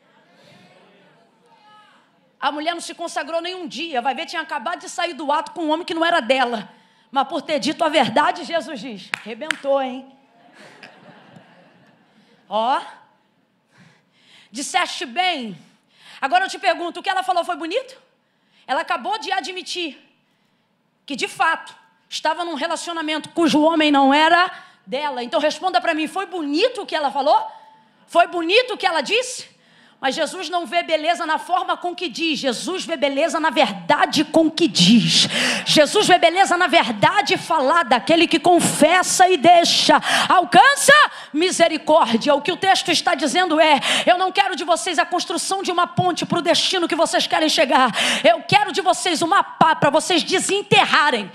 A mulher não se consagrou nem um dia. Vai ver, tinha acabado de sair do ato com um homem que não era dela. Mas por ter dito a verdade, Jesus diz: arrebentou, hein? Ó, disseste bem. Agora eu te pergunto, o que ela falou foi bonito? Ela acabou de admitir que de fato estava num relacionamento cujo homem não era dela. Então responda para mim, foi bonito o que ela falou? Foi bonito o que ela disse? Mas Jesus não vê beleza na forma com que diz. Jesus vê beleza na verdade com que diz. Jesus vê beleza na verdade falada. Aquele que confessa e deixa alcança misericórdia. O que o texto está dizendo é: eu não quero de vocês a construção de uma ponte para o destino que vocês querem chegar. Eu quero de vocês uma pá para vocês desenterrarem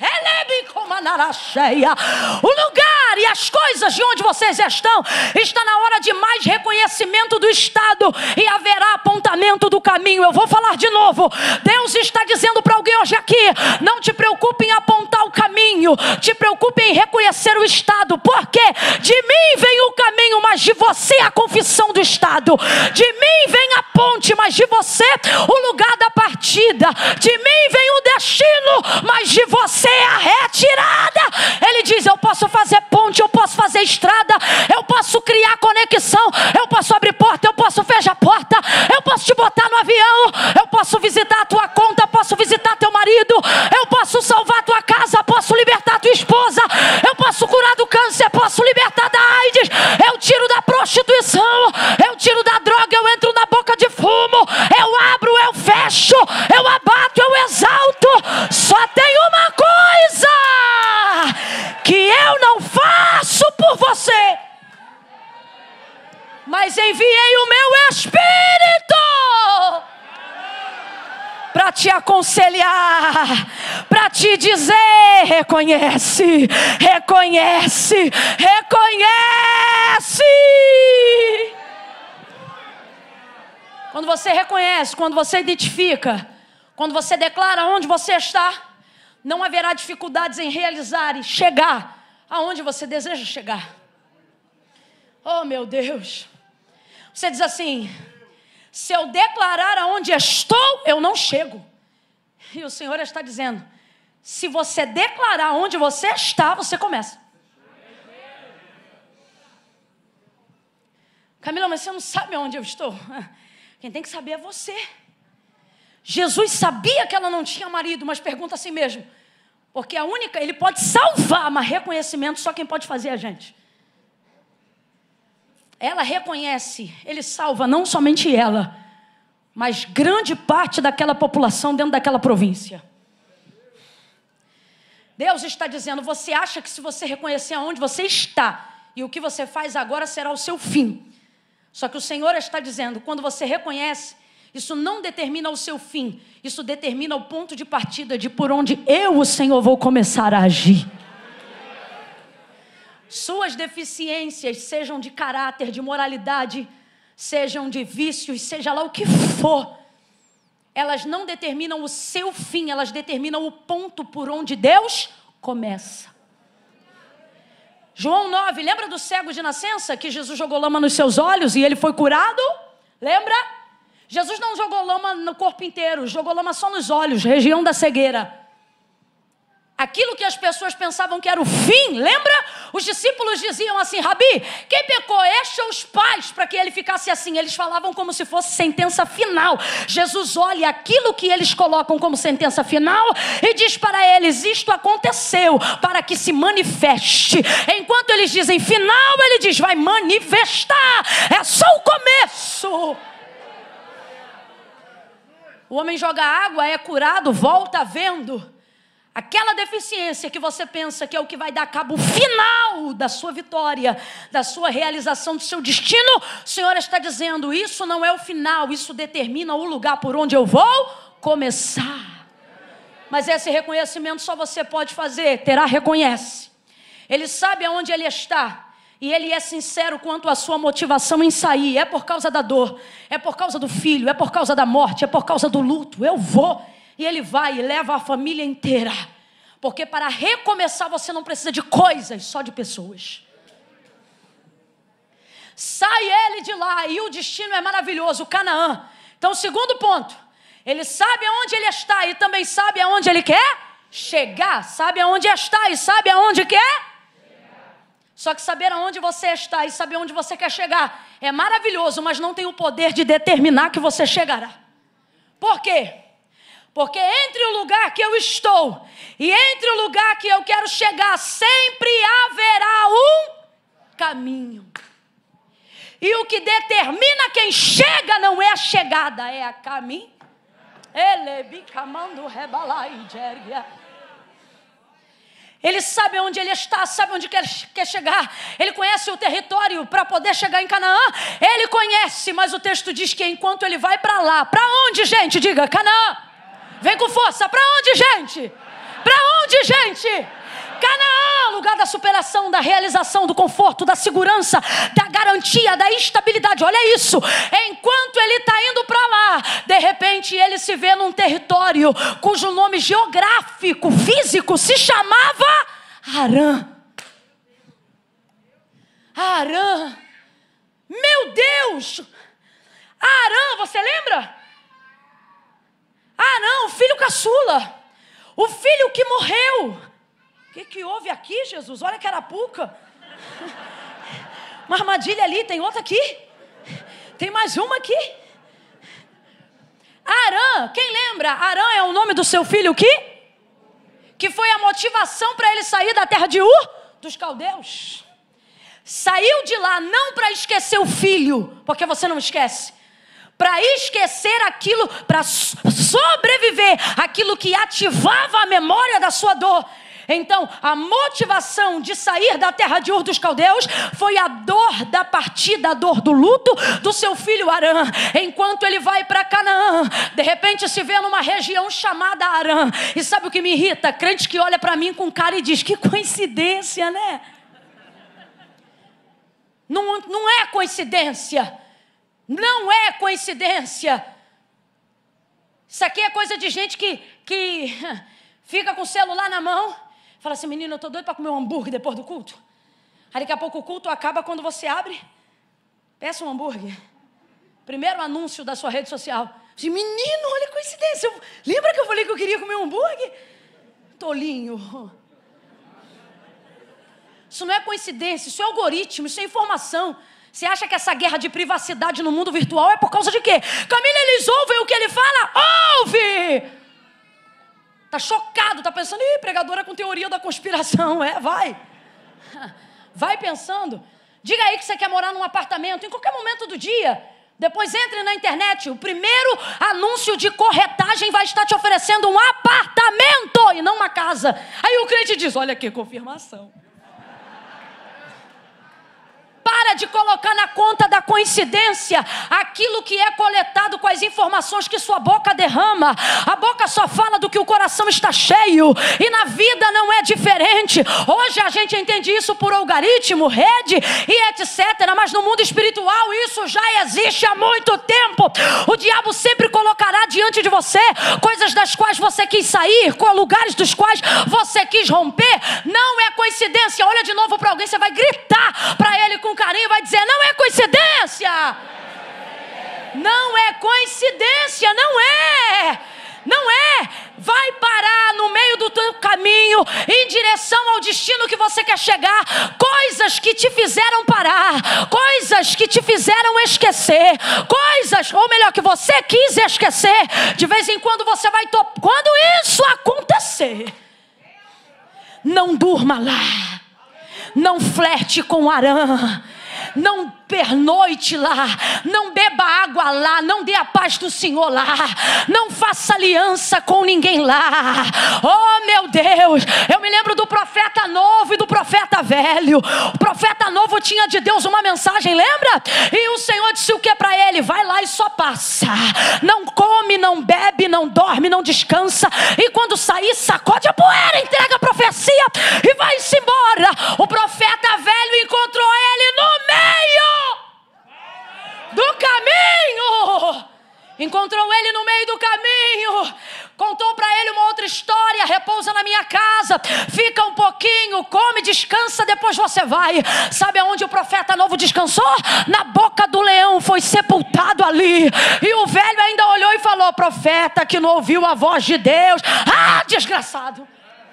o lugar e as coisas de onde vocês estão. Está na hora de mais reconhecimento do Estado e haverá apontamento do caminho. Eu vou falar de novo. Deus está dizendo para alguém hoje aqui: não te preocupe em apontar o caminho, te preocupe em reconhecer o Estado, porque de mim vem o caminho, mas de você a confissão do Estado. De mim vem a ponte, mas de você o lugar da partida. De mim vem o destino, mas de você a retirada. Ele diz: eu posso fazer ponte, eu posso fazer estrada, eu posso criar conexão, eu posso abrir porta, eu posso fechar porta, eu posso te botar no avião, eu posso visitar a tua conta, posso visitar teu marido, eu posso salvar a tua casa, posso libertar a tua esposa, eu posso curar do câncer, posso libertar da AIDS, eu tiro da prostituição, eu tiro da droga, eu entro na boca de fumo, eu abro, eu fecho, eu abato, eu exalto. Só tem uma coisa que eu não faço por você, mas enviei o meu Espírito para te aconselhar, para te dizer: reconhece, reconhece, reconhece. Quando você reconhece, quando você identifica Quando você declara onde você está, não haverá dificuldades em realizar e chegar aonde você deseja chegar. Oh, meu Deus. Você diz assim: se eu declarar aonde estou, eu não chego. E o Senhor está dizendo: se você declarar onde você está, você começa. Camila, mas você não sabe onde eu estou. Quem tem que saber é você. Jesus sabia que ela não tinha marido, mas pergunta assim mesmo. Porque a única, ele pode salvar, mas reconhecimento só quem pode fazer é a gente. Ela reconhece, ele salva não somente ela, mas grande parte daquela população dentro daquela província. Deus está dizendo: você acha que se você reconhecer aonde você está e o que você faz agora será o seu fim. Só que o Senhor está dizendo: quando você reconhece, isso não determina o seu fim, isso determina o ponto de partida de por onde eu, o Senhor, vou começar a agir. Suas deficiências, sejam de caráter, de moralidade, sejam de vícios, seja lá o que for, elas não determinam o seu fim, elas determinam o ponto por onde Deus começa. João 9, lembra do cego de nascença que Jesus jogou lama nos seus olhos e ele foi curado? Lembra? Jesus não jogou lama no corpo inteiro, jogou lama só nos olhos, região da cegueira. Aquilo que as pessoas pensavam que era o fim, lembra? Os discípulos diziam assim: Rabi, quem pecou, este ou os pais, para que ele ficasse assim? Eles falavam como se fosse sentença final. Jesus olha aquilo que eles colocam como sentença final e diz para eles: isto aconteceu para que se manifeste. Enquanto eles dizem final, ele diz: vai manifestar, é só o começo. O homem joga água, é curado, volta vendo. Aquela deficiência que você pensa que é o que vai dar cabo final da sua vitória, da sua realização, do seu destino, o Senhor está dizendo: isso não é o final, isso determina o lugar por onde eu vou começar. Mas esse reconhecimento só você pode fazer. Terá reconhece. Ele sabe aonde ele está. E ele é sincero quanto à sua motivação em sair. É por causa da dor, é por causa do filho, é por causa da morte, é por causa do luto. Eu vou. E ele vai e leva a família inteira. Porque para recomeçar você não precisa de coisas, só de pessoas. Sai ele de lá e o destino é maravilhoso, Canaã. Então, o segundo ponto, ele sabe aonde ele está e também sabe aonde ele quer chegar. Sabe aonde está e sabe aonde quer. Só que saber aonde você está e saber onde você quer chegar é maravilhoso, mas não tem o poder de determinar que você chegará. Por quê? Porque entre o lugar que eu estou e entre o lugar que eu quero chegar, sempre haverá um caminho. E o que determina quem chega não é a chegada, é a caminho. Ele sabe onde ele está, sabe onde quer chegar. Ele conhece o território para poder chegar em Canaã. Ele conhece, mas o texto diz que enquanto ele vai para lá, para onde, gente? Diga, Canaã. Vem com força. Para onde, gente? Para onde, gente? Canaã, lugar da superação, da realização, do conforto, da segurança, da garantia, da estabilidade. Olha isso. Enquanto ele está indo para lá, de repente ele se vê num território cujo nome geográfico, físico, se chamava Harã. Harã. Meu Deus. Harã, você lembra? Harã, o filho caçula. O filho que morreu. O que houve aqui, Jesus? Olha que arapuca. Uma armadilha ali, tem outra aqui. Tem mais uma aqui. Harã, quem lembra? Harã é o nome do seu filho que foi a motivação para ele sair da terra de Ur, dos caldeus. Saiu de lá não para esquecer o filho, porque você não esquece. Para esquecer aquilo, para sobreviver aquilo que ativava a memória da sua dor. Então, a motivação de sair da terra de Ur dos caldeus foi a dor da partida, a dor do luto do seu filho Harã. Enquanto ele vai para Canaã, de repente se vê numa região chamada Harã. E sabe o que me irrita? Crente que olha para mim com cara e diz: que coincidência, né? Não é coincidência. Não é coincidência. Isso aqui é coisa de gente que fica com o celular na mão. Fala assim, menino, eu tô doido para comer um hambúrguer depois do culto. Aí daqui a pouco o culto acaba, quando você abre, peça um hambúrguer. Primeiro anúncio da sua rede social. Assim, menino, olha a coincidência. Lembra que eu falei que eu queria comer um hambúrguer? Tolinho. Isso não é coincidência, isso é algoritmo, isso é informação. Você acha que essa guerra de privacidade no mundo virtual é por causa de quê? Camila, eles ouvem o que ele fala? Ouve! Tá chocado, tá pensando, ih, pregadora com teoria da conspiração. Vai. Vai pensando. Diga aí que você quer morar num apartamento, em qualquer momento do dia. Depois entre na internet, o primeiro anúncio de corretagem vai estar te oferecendo um apartamento e não uma casa. Aí o crente diz, olha aqui, confirmação. Para de colocar na conta da coincidência aquilo que é coletado com as informações que sua boca derrama. A boca só fala do que o coração está cheio. E na vida não é diferente. Hoje a gente entende isso por algoritmo, rede e etc. Mas no mundo espiritual isso já existe há muito tempo. O diabo sempre colocará diante de você coisas das quais você quis sair, com lugares dos quais você quis romper. Não é coincidência. Olha de novo para alguém, você vai gritar para ele com carinho, vai dizer, não é coincidência. Não é coincidência, não é. Não é. Vai parar no meio do teu caminho, em direção ao destino que você quer chegar. Coisas que te fizeram parar, coisas que te fizeram esquecer, coisas, ou melhor, que você quis esquecer. De vez em quando você vai quando isso acontecer, não durma lá, não flerte com Arã, não pernoite lá, não beba água lá, não dê a paz do Senhor lá, não faça aliança com ninguém lá. Oh meu Deus, eu me lembro do profeta novo e do profeta velho. O profeta novo tinha de Deus uma mensagem, lembra? E o Senhor disse o que para ele? Vai lá e só passa, não come, não bebe, não dorme, não descansa, e quando sair sacode a poeira, entrega a profecia e vai-se embora. O profeta velho encontrou ele no meio do caminho. Encontrou ele no meio do caminho, contou para ele uma outra história. Repousa na minha casa, fica um pouquinho, come, descansa, depois você vai. Sabe aonde o profeta novo descansou? Na boca do leão, foi sepultado ali. E o velho ainda olhou e falou, profeta que não ouviu a voz de Deus. Ah, desgraçado.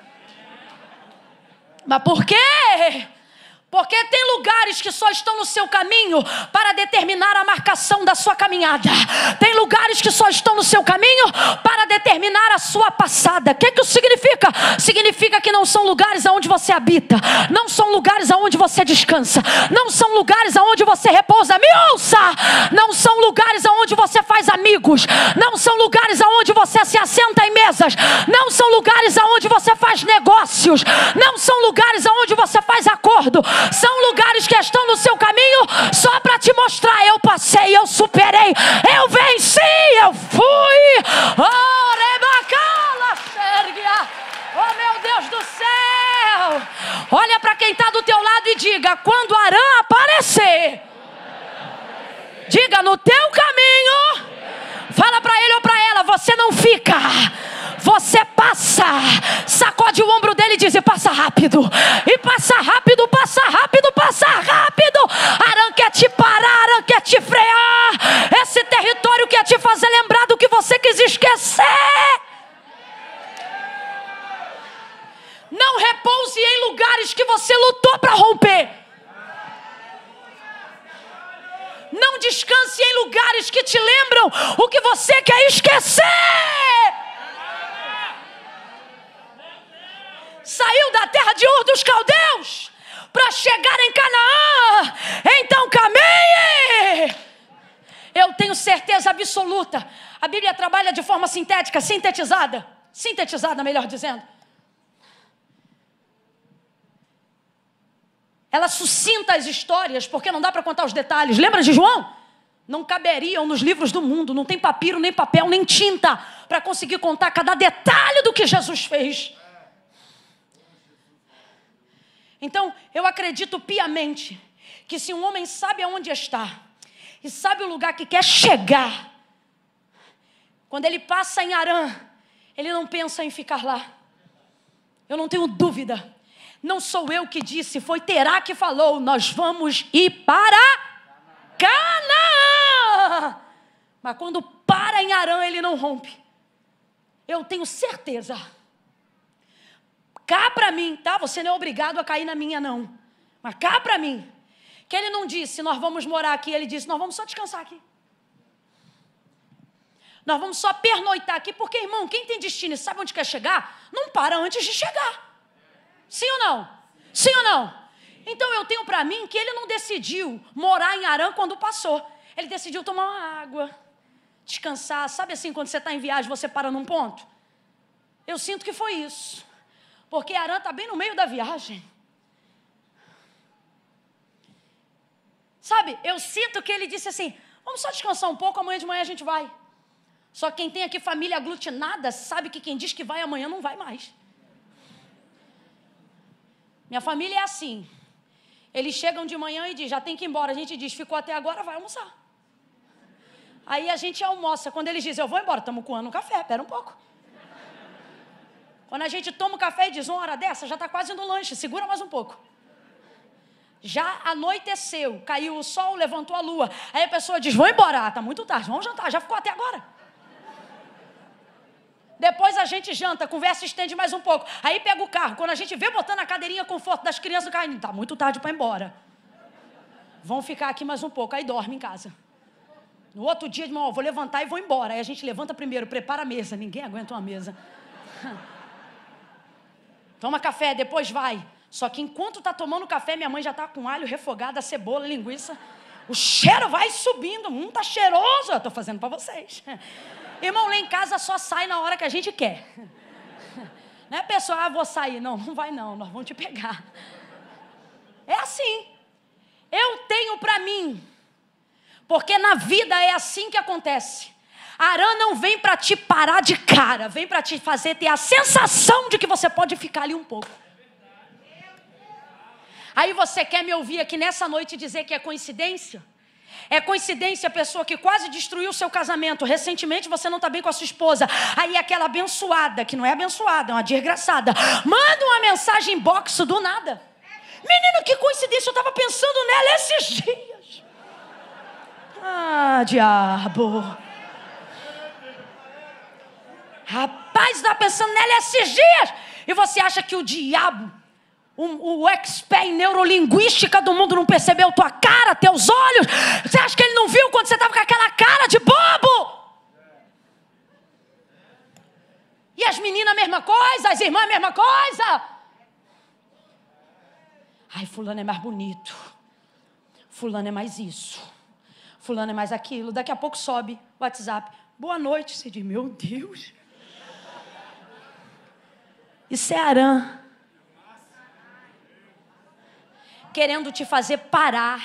Mas por quê? Porque tem lugares que só estão no seu caminho para determinar a marcação da sua caminhada. Tem lugares que só estão no seu caminho para determinar a sua passada. O que isso significa? Significa que não são lugares aonde você habita, não são lugares aonde você descansa, não são lugares aonde você repousa. Me ouça! Não são lugares aonde você faz amigos, não são lugares aonde você se assenta em mesas, não são lugares aonde você faz negócios, não são lugares aonde você faz acordo. São lugares que estão no seu caminho só para te mostrar, eu passei, eu superei, eu venci, eu fui. Oh, rebacala, Sérgia. Oh, meu Deus do céu. Olha para quem está do teu lado e diga, quando Arã aparecer, diga, no teu caminho, fala para ele ou para ela, você não fica, você passa. Sacode o ombro dele e diz, e passa rápido, e passa rápido, passa rápido, passa rápido. Arã quer te parar, Arã quer te frear. Esse território quer te fazer lembrar do que você quis esquecer. Não repouse em lugares que você lutou para romper. Não descanse em lugares que te lembram o que você quer esquecer. Saiu da terra de Ur dos Caldeus para chegar em Canaã. Então caminhe. Eu tenho certeza absoluta. A Bíblia trabalha de forma sintética, sintetizada, melhor dizendo. Ela sucinta as histórias, porque não dá para contar os detalhes. Lembra de João? Não caberiam nos livros do mundo. Não tem papiro, nem papel, nem tinta para conseguir contar cada detalhe do que Jesus fez. Então, eu acredito piamente que se um homem sabe aonde está e sabe o lugar que quer chegar, Quando ele passa em Harã, ele não pensa em ficar lá. Eu não tenho dúvida. Não sou eu que disse, foi Terá que falou, nós vamos ir para Canaã. Mas quando para em Harã, ele não rompe. Eu tenho certeza. Cá para mim, tá? Você não é obrigado a cair na minha, não. Mas cá para mim, que ele não disse, nós vamos morar aqui. Ele disse, nós vamos só descansar aqui. Nós vamos só pernoitar aqui, porque, irmão, quem tem destino e sabe onde quer chegar, não para antes de chegar. Sim ou não? Sim ou não? Então eu tenho para mim que ele não decidiu morar em Harã quando passou. Ele decidiu tomar uma água, descansar. Sabe assim, quando você está em viagem, você para num ponto? Eu sinto que foi isso. Porque Harã está bem no meio da viagem. Sabe, eu sinto que ele disse assim, vamos só descansar um pouco, amanhã de manhã a gente vai. Só quem tem aqui família aglutinada sabe que quem diz que vai amanhã não vai mais. Minha família é assim. Eles chegam de manhã e dizem, já tem que ir embora. A gente diz, ficou até agora, vai almoçar. Aí a gente almoça. Quando eles dizem, eu vou embora, estamos coando um café, espera um pouco. Quando a gente toma o café e diz, uma hora dessa, já está quase no lanche, segura mais um pouco. Já anoiteceu, caiu o sol, levantou a lua. Aí a pessoa diz, vou embora, está muito tarde, vamos jantar, já ficou até agora. Depois a gente janta, conversa, estende mais um pouco. Aí pega o carro. Quando a gente vê botando a cadeirinha conforto das crianças no carro, está muito tarde para ir embora. Vão ficar aqui mais um pouco. Aí dorme em casa. No outro dia, de manhã, vou levantar e vou embora. Aí a gente levanta primeiro, prepara a mesa. Ninguém aguenta uma mesa. Toma café, depois vai. Só que enquanto está tomando café, minha mãe já está com alho refogado, a cebola, linguiça. O cheiro vai subindo. Tá cheiroso. Eu estou fazendo para vocês. Irmão, lá em casa só sai na hora que a gente quer. Não é pessoal, vou sair. Não, não vai não, nós vamos te pegar. É assim. Eu tenho para mim. Porque na vida é assim que acontece. Harã não vem para te parar de cara. Vem para te fazer ter a sensação de que você pode ficar ali um pouco. Aí você quer me ouvir aqui nessa noite dizer que é coincidência? É coincidência a pessoa que quase destruiu o seu casamento. Recentemente você não está bem com a sua esposa. Aí aquela abençoada, que não é abençoada, é uma desgraçada, manda uma mensagem inbox do nada. Menino, que coincidência, eu estava pensando nela esses dias. Ah, diabo. Rapaz, estava pensando nela esses dias. E você acha que o diabo, o expert em neurolinguística do mundo, não percebeu tua cara, teus olhos? Você acha que ele não viu quando você estava com aquela cara de bobo? E as meninas a mesma coisa, as irmãs a mesma coisa. Ai, fulano é mais bonito, fulano é mais isso, fulano é mais aquilo. Daqui a pouco sobe o WhatsApp, boa noite. Você diz, meu Deus, isso é Harã querendo te fazer parar.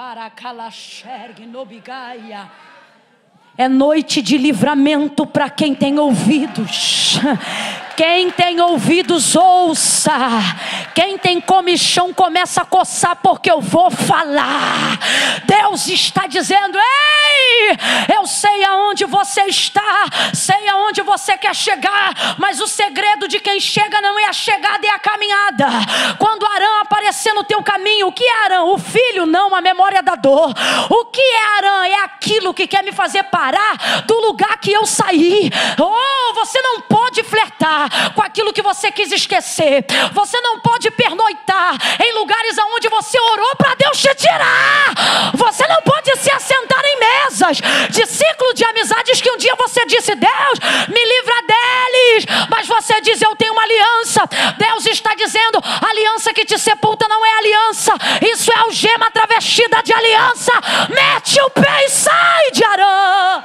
É noite de livramento para quem tem ouvidos. Quem tem ouvidos, ouça. Quem tem comichão, começa a coçar, porque eu vou falar. Deus está dizendo, ei, eu sei aonde você está, sei aonde você quer chegar, mas o segredo de quem chega não é a chegada, é a caminhada. Quando Harã aparecer no teu caminho, o que é Harã? O filho? Não, a memória da dor. O que é Harã? É aquilo que quer me fazer parar do lugar que eu saí. Oh, você não pode flertar com aquilo que você quis esquecer. Você não pode pernoitar em lugares onde você orou para Deus te tirar. Você não pode se assentar em mesas de ciclo de amizades que um dia você disse, Deus, me livra deles. Mas você diz, eu tenho uma aliança. Deus está dizendo, a aliança que te sepulta não é aliança. Isso é algema travestida de aliança. Mete o pé e sai de Harã.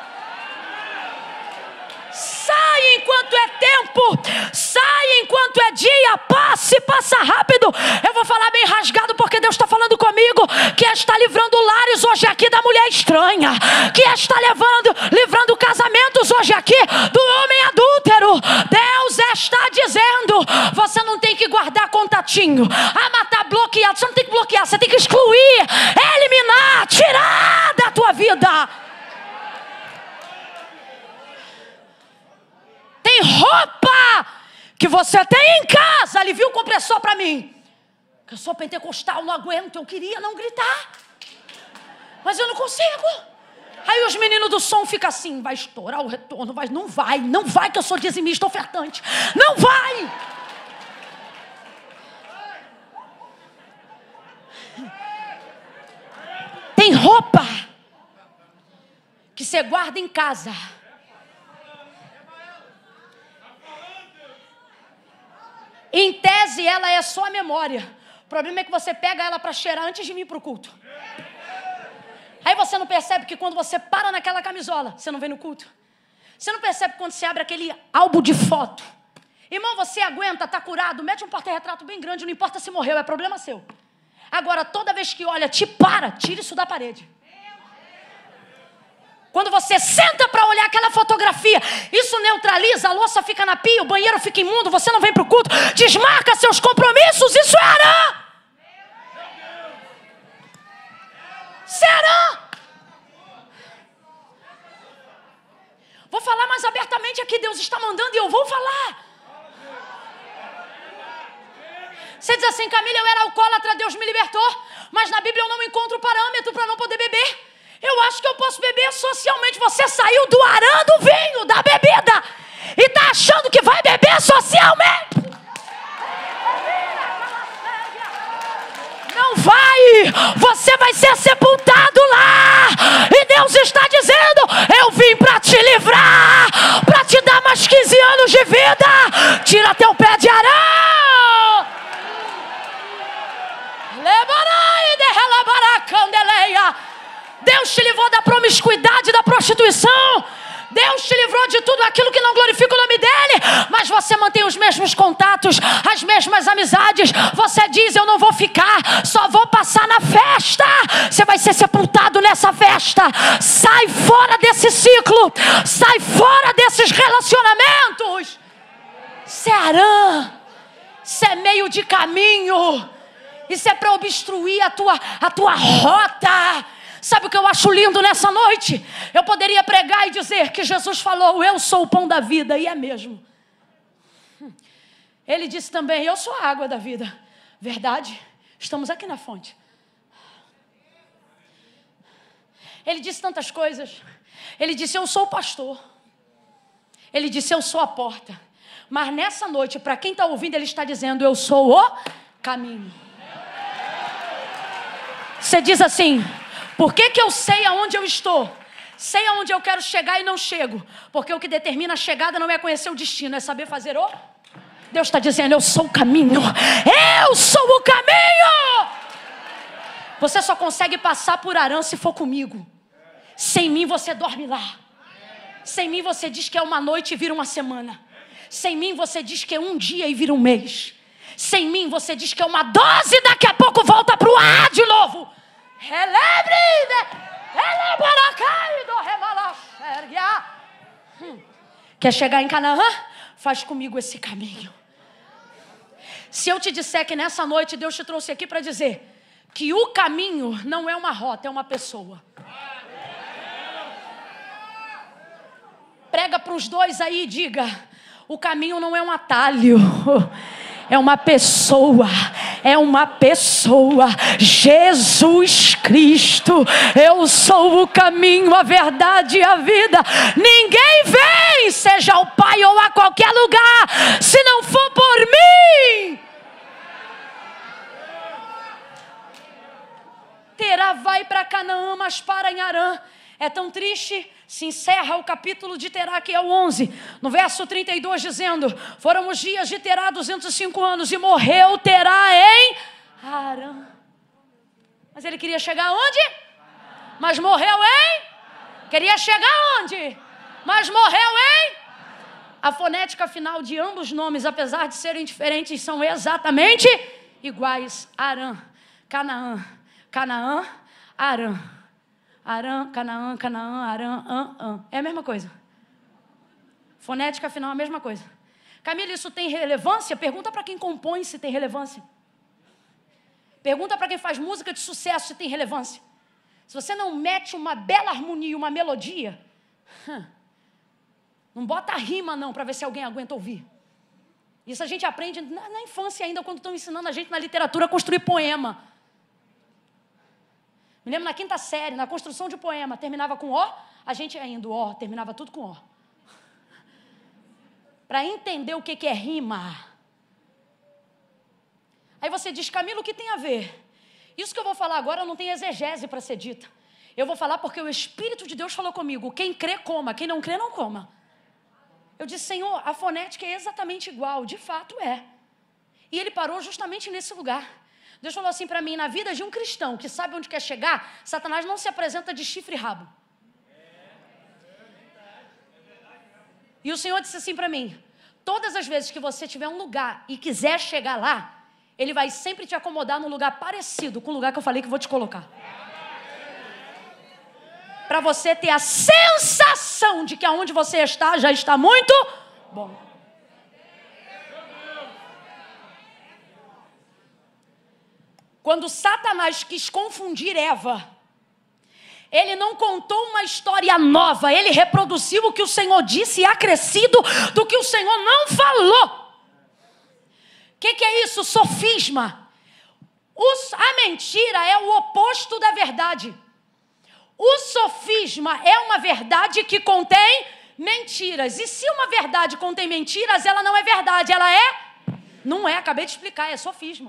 Sai enquanto é tempo, sai enquanto é dia, passa rápido. Eu vou falar bem rasgado porque Deus está falando comigo, que está livrando lares hoje aqui da mulher estranha, que está livrando casamentos hoje aqui do homem adúltero. Deus está dizendo, você não tem que guardar contatinho, matar bloqueado, você não tem que bloquear, você tem que excluir, eliminar, tirar da tua vida. roupa que você tem em casa, alivia o compressor para mim. Que eu sou pentecostal, não aguento, eu queria não gritar, mas eu não consigo. Aí os meninos do som ficam assim, vai estourar o retorno, não vai que eu sou dizimista ofertante, não vai. Tem roupa que você guarda em casa. Em tese, ela é só a memória. O problema é que você pega ela para cheirar antes de vir para o culto. Aí você não percebe que quando você para naquela camisola, você não vem no culto. Você não percebe quando você abre aquele álbum de foto. Irmão, você aguenta, está curado, mete um porta-retrato bem grande, não importa se morreu, é problema seu. Agora, toda vez que olha, tira isso da parede. Quando você senta para olhar aquela fotografia, isso neutraliza, a louça fica na pia, o banheiro fica imundo, você não vem para o culto, desmarca seus compromissos, isso é Arã. Será? Vou falar mais abertamente aqui, Deus está mandando e eu vou falar. Você diz assim, Camila, eu era alcoólatra, Deus me libertou, mas na Bíblia eu não encontro parâmetro para não poder beber. Eu acho que eu posso beber socialmente. Você saiu do Arã do vinho, da bebida, e está achando que vai beber socialmente. Não vai, você vai ser sepultado lá. E Deus está dizendo, eu vim para te livrar, para te dar mais 15 anos de vida. Tira teu pé de Arã. Deus te livrou da promiscuidade, da prostituição. Deus te livrou de tudo aquilo que não glorifica o nome dele. Mas você mantém os mesmos contatos, as mesmas amizades. Você diz, eu não vou ficar, só vou passar na festa. Você vai ser sepultado nessa festa. Sai fora desse ciclo. Sai fora desses relacionamentos. Isso é Arã. Isso é meio de caminho. Isso é para obstruir a tua rota. Sabe o que eu acho lindo nessa noite? Eu poderia pregar e dizer que Jesus falou, eu sou o pão da vida, e é mesmo. Ele disse também, eu sou a água da vida. Verdade? Estamos aqui na fonte. Ele disse tantas coisas. Ele disse, eu sou o pastor. Ele disse, eu sou a porta. Mas nessa noite, para quem está ouvindo, ele está dizendo, eu sou o caminho. Você diz assim, por que eu sei aonde eu estou? Sei aonde eu quero chegar e não chego. Porque o que determina a chegada não é conhecer o destino, é saber fazer o... Deus está dizendo, eu sou o caminho. Eu sou o caminho. Você só consegue passar por Arã se for comigo. Sem mim você dorme lá. Sem mim você diz que é uma noite e vira uma semana. Sem mim você diz que é um dia e vira um mês. Sem mim você diz que é uma dose e daqui a pouco volta para o ar de novo. Quer chegar em Canaã? Faz comigo esse caminho. Se eu te disser que nessa noite Deus te trouxe aqui para dizer que o caminho não é uma rota, é uma pessoa. Prega para os dois aí e diga, o caminho não é um atalho. É uma pessoa, Jesus Cristo. Eu sou o caminho, a verdade e a vida. Ninguém vem, seja ao Pai ou a qualquer lugar, se não for por mim. Terá vai para Canaã, mas para em Arã. É tão triste. Se encerra o capítulo de Terá, que é o 11, no verso 32, dizendo, foram os dias de Terá 205 anos e morreu Terá em Arã. Mas ele queria chegar onde? Mas morreu em? Queria chegar onde? Mas morreu em? A fonética final de ambos os nomes, apesar de serem diferentes, são exatamente iguais. Arã, Canaã, Canaã, Arã. Arã, Canaã, Canaã, Arã, É a mesma coisa. Fonética final é a mesma coisa. Camila, isso tem relevância? Pergunta para quem compõe se tem relevância. Pergunta para quem faz música de sucesso se tem relevância. Se você não mete uma bela harmonia, uma melodia, Não bota rima não, para ver se alguém aguenta ouvir. Isso a gente aprende na infância ainda, quando estão ensinando a gente na literatura a construir poema. Me lembro na 5ª série, na construção de poema, terminava com O, a gente ainda O, terminava tudo com O. Para entender o que é rima. Aí você diz, Camila, o que tem a ver? Isso que eu vou falar agora não tem exegese para ser dita. Eu vou falar porque o Espírito de Deus falou comigo. Quem crê, coma. Quem não crê, não coma. Eu disse, Senhor, a fonética é exatamente igual. De fato é. E ele parou justamente nesse lugar. Deus falou assim para mim, na vida de um cristão que sabe onde quer chegar, Satanás não se apresenta de chifre e rabo. E o Senhor disse assim para mim, todas as vezes que você tiver um lugar e quiser chegar lá, ele vai sempre te acomodar num lugar parecido com o lugar que eu falei que vou te colocar. Para você ter a sensação de que aonde você está, já está muito bom. Quando Satanás quis confundir Eva, ele não contou uma história nova, ele reproduziu o que o Senhor disse e acrescido do que o Senhor não falou. O que é isso? Sofisma. A mentira é o oposto da verdade. O sofisma é uma verdade que contém mentiras. E se uma verdade contém mentiras, ela não é verdade, ela é? Não é, acabei de explicar, é sofisma.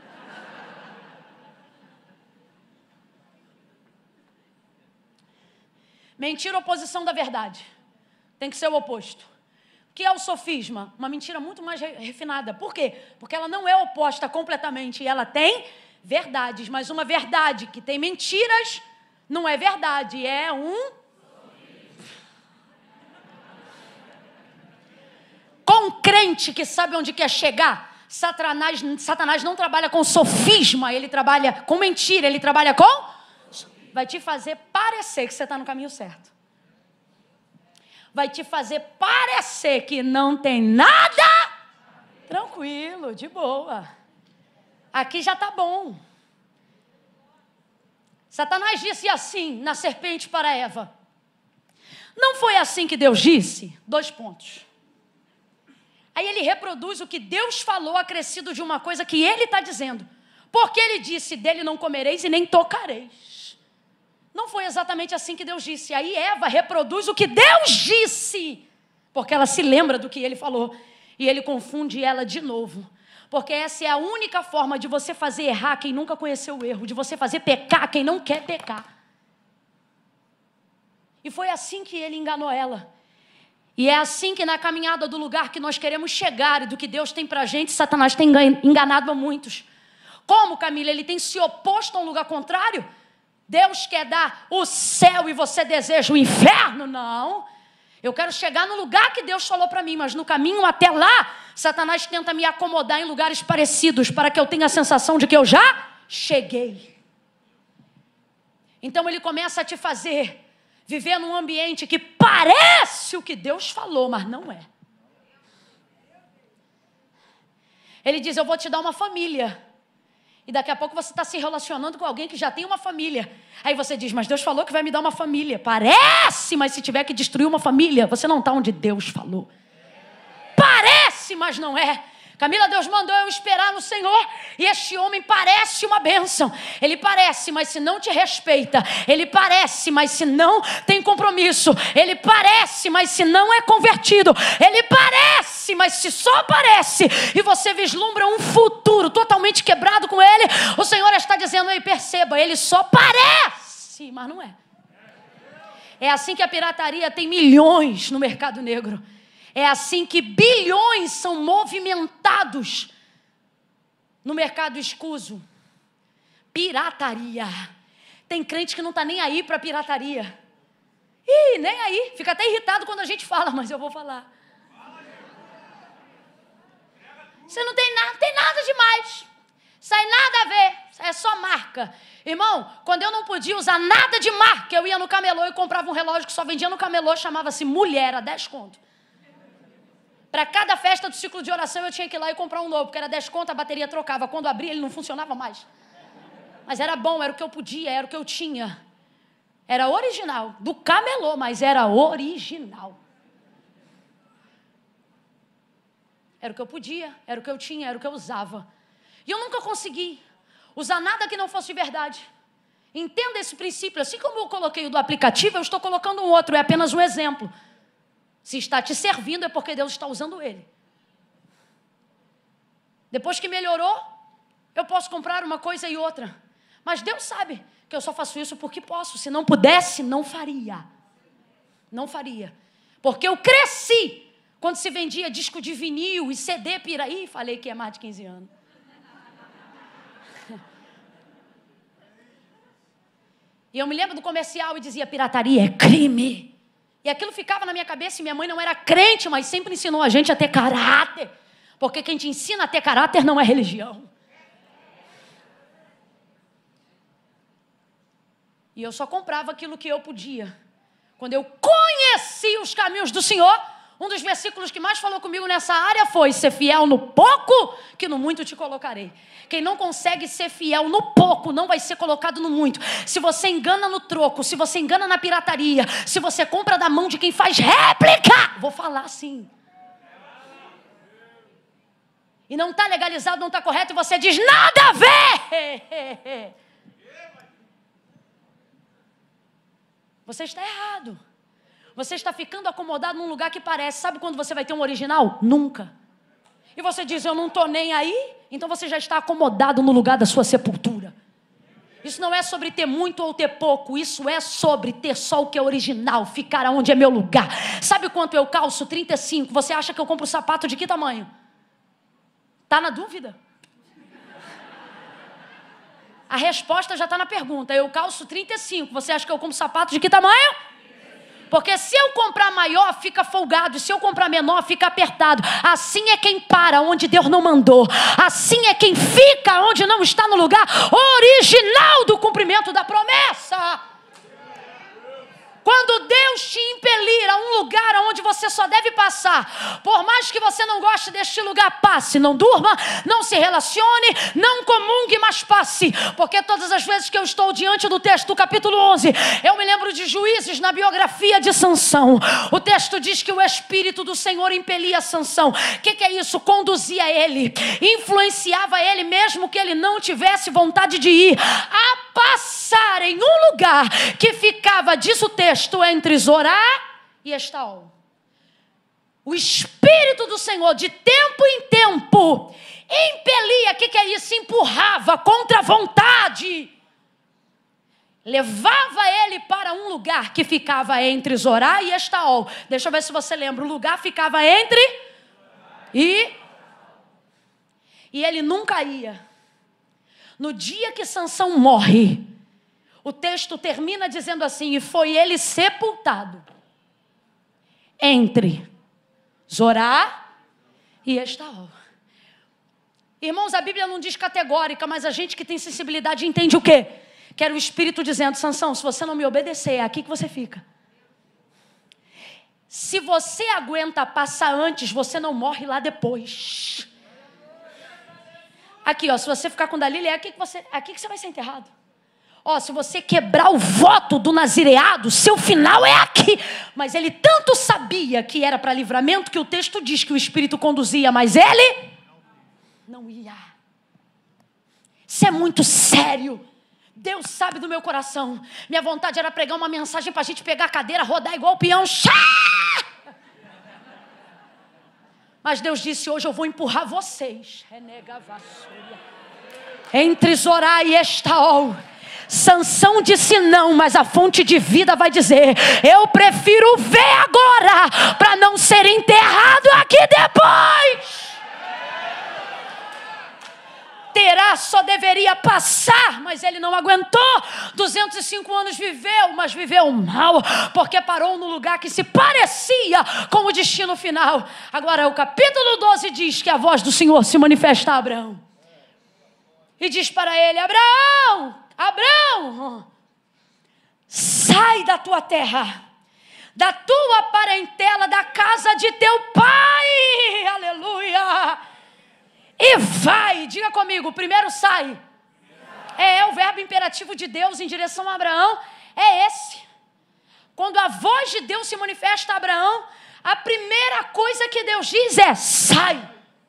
Mentira, oposição da verdade. Tem que ser o oposto. O que é o sofisma? Uma mentira muito mais refinada. Por quê? Porque ela não é oposta completamente. Ela tem verdades, mas uma verdade que tem mentiras não é verdade, é um... Com um crente que sabe onde quer chegar, Satanás não trabalha com sofisma, ele trabalha com mentira, ele trabalha com... Vai te fazer parecer que você está no caminho certo. Vai te fazer parecer que não tem nada. Tranquilo, de boa. Aqui já está bom. Satanás disse assim na serpente para Eva. Não foi assim que Deus disse? 2 pontos. Aí ele reproduz o que Deus falou acrescido de uma coisa que ele está dizendo. Porque ele disse, dele não comereis e nem tocareis. Não foi exatamente assim que Deus disse. Aí Eva reproduz o que Deus disse. Porque ela se lembra do que ele falou. E ele confunde ela de novo. Porque essa é a única forma de você fazer errar quem nunca conheceu o erro. De você fazer pecar quem não quer pecar. E foi assim que ele enganou ela. E é assim que na caminhada do lugar que nós queremos chegar e do que Deus tem pra gente, Satanás tem enganado a muitos. Como, Camila? Ele tem se oposto a um lugar contrário? Deus quer dar o céu e você deseja o inferno? Não. Eu quero chegar no lugar que Deus falou para mim, mas no caminho até lá, Satanás tenta me acomodar em lugares parecidos para que eu tenha a sensação de que eu já cheguei. Então ele começa a te fazer viver num ambiente que parece o que Deus falou, mas não é. Ele diz, eu vou te dar uma família. E daqui a pouco você está se relacionando com alguém que já tem uma família. Aí você diz, mas Deus falou que vai me dar uma família. Parece, mas se tiver que destruir uma família, você não está onde Deus falou. Parece, mas não é. Camila, Deus mandou eu esperar no Senhor. E este homem parece uma bênção. Ele parece, mas se não te respeita. Ele parece, mas se não tem compromisso. Ele parece, mas se não é convertido. Ele parece, mas se só parece. E você vislumbra um futuro totalmente quebrado com ele. O Senhor está dizendo aí, perceba, ele só parece, mas não é. É assim que a pirataria tem milhões no mercado negro. É assim que bilhões são movimentados no mercado escuso. Pirataria. Tem crente que não está nem aí para pirataria. Ih, nem aí. Fica até irritado quando a gente fala, mas eu vou falar. Você não tem nada demais. Sai nada a ver. É só marca. Irmão, quando eu não podia usar nada de marca, eu ia no camelô e comprava um relógio que só vendia no camelô, chamava-se Mulher, a 10 conto. Para cada festa do ciclo de oração eu tinha que ir lá e comprar um novo, porque era 10 conto, a bateria trocava. Quando abria ele não funcionava mais. Mas era bom, era o que eu podia, era o que eu tinha. Era original, do camelô, mas era original. Era o que eu podia, era o que eu tinha, era o que eu usava. E eu nunca consegui usar nada que não fosse de verdade. Entenda esse princípio. Assim como eu coloquei o do aplicativo, eu estou colocando um outro. É apenas um exemplo. Se está te servindo, é porque Deus está usando ele. Depois que melhorou, eu posso comprar uma coisa e outra. Mas Deus sabe que eu só faço isso porque posso. Se não pudesse, não faria. Não faria. Porque eu cresci quando se vendia disco de vinil e CD piraí. Falei que é mais de 15 anos. E eu me lembro do comercial e dizia: pirataria é crime. E aquilo ficava na minha cabeça, e minha mãe não era crente, mas sempre ensinou a gente a ter caráter. Porque quem te ensina a ter caráter não é religião. E eu só comprava aquilo que eu podia. Quando eu conheci os caminhos do Senhor, um dos versículos que mais falou comigo nessa área foi: ser fiel no pouco, que no muito te colocarei. Quem não consegue ser fiel no pouco, não vai ser colocado no muito. Se você engana no troco, se você engana na pirataria, se você compra da mão de quem faz réplica, vou falar assim. E não está legalizado, não está correto, e você diz: nada a ver. Você está errado. Você está ficando acomodado num lugar que parece. Sabe quando você vai ter um original? Nunca. E você diz: eu não estou nem aí. Então você já está acomodado no lugar da sua sepultura. Isso não é sobre ter muito ou ter pouco. Isso é sobre ter só o que é original. Ficar onde é meu lugar. Sabe quanto eu calço? 35. Você acha que eu compro sapato de que tamanho? Está na dúvida? A resposta já está na pergunta. Eu calço 35. Você acha que eu compro sapato de que tamanho? Porque se eu comprar maior, fica folgado. Se eu comprar menor, fica apertado. Assim é quem para onde Deus não mandou. Assim é quem fica onde não está no lugar original do cumprimento da promessa. Quando Deus te impelir a um lugar onde você só deve passar, por mais que você não goste deste lugar, passe. Não durma, não se relacione, não comungue, mas passe. Porque todas as vezes que eu estou diante do texto do capítulo 11, eu me lembro de Juízes na biografia de Sansão. O texto diz que o Espírito do Senhor impelia Sansão. O que é isso? Conduzia ele, influenciava ele, mesmo que ele não tivesse vontade de ir, a passar em um lugar que ficava, diz o texto, entre Zorá e Estaol. O Espírito do Senhor, de tempo em tempo, impelia, o que é isso? Empurrava contra a vontade. Levava ele para um lugar que ficava entre Zorá e Estaol. Deixa eu ver se você lembra. O lugar ficava entre e ele nunca ia. No dia que Sansão morre, o texto termina dizendo assim: e foi ele sepultado entre Zorá e Estaol. Irmãos, a Bíblia não diz categórica, mas a gente que tem sensibilidade entende o quê? Que era o Espírito dizendo: Sansão, se você não me obedecer, é aqui que você fica. Se você aguenta passar antes, você não morre lá depois. Aqui, ó, se você ficar com Dalila, é aqui que você vai ser enterrado. Ó, se você quebrar o voto do nazireado, seu final é aqui. Mas ele tanto sabia que era para livramento, que o texto diz que o Espírito conduzia, mas ele não ia. Isso é muito sério. Deus sabe do meu coração. Minha vontade era pregar uma mensagem para a gente pegar a cadeira, rodar igual o peão. Mas Deus disse: hoje eu vou empurrar vocês. Entre Zorá e Estaol. Sansão disse não, mas a fonte de vida vai dizer: eu prefiro ver agora, para não ser enterrado aqui depois. Terá só deveria passar, mas ele não aguentou. 205 anos viveu, mas viveu mal, porque parou no lugar que se parecia com o destino final. Agora o capítulo 12 diz que a voz do Senhor se manifesta a Abraão e diz para ele: Abraão, Abraão, sai da tua terra, da tua parentela, da casa de teu pai, aleluia, e vai. Diga comigo, primeiro sai. É o verbo imperativo de Deus em direção a Abraão, é esse. Quando a voz de Deus se manifesta a Abraão, a primeira coisa que Deus diz é: sai.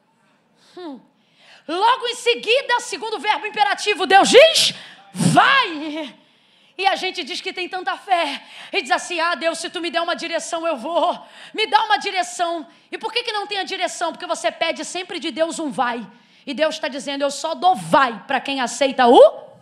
Logo em seguida, segundo o verbo imperativo, Deus diz, vai. E a gente diz que tem tanta fé. E diz assim, Deus, se tu me der uma direção, eu vou. Me dá uma direção. E por que não tem a direção? Porque você pede sempre de Deus um vai. E Deus está dizendo, eu só dou vai para quem aceita o...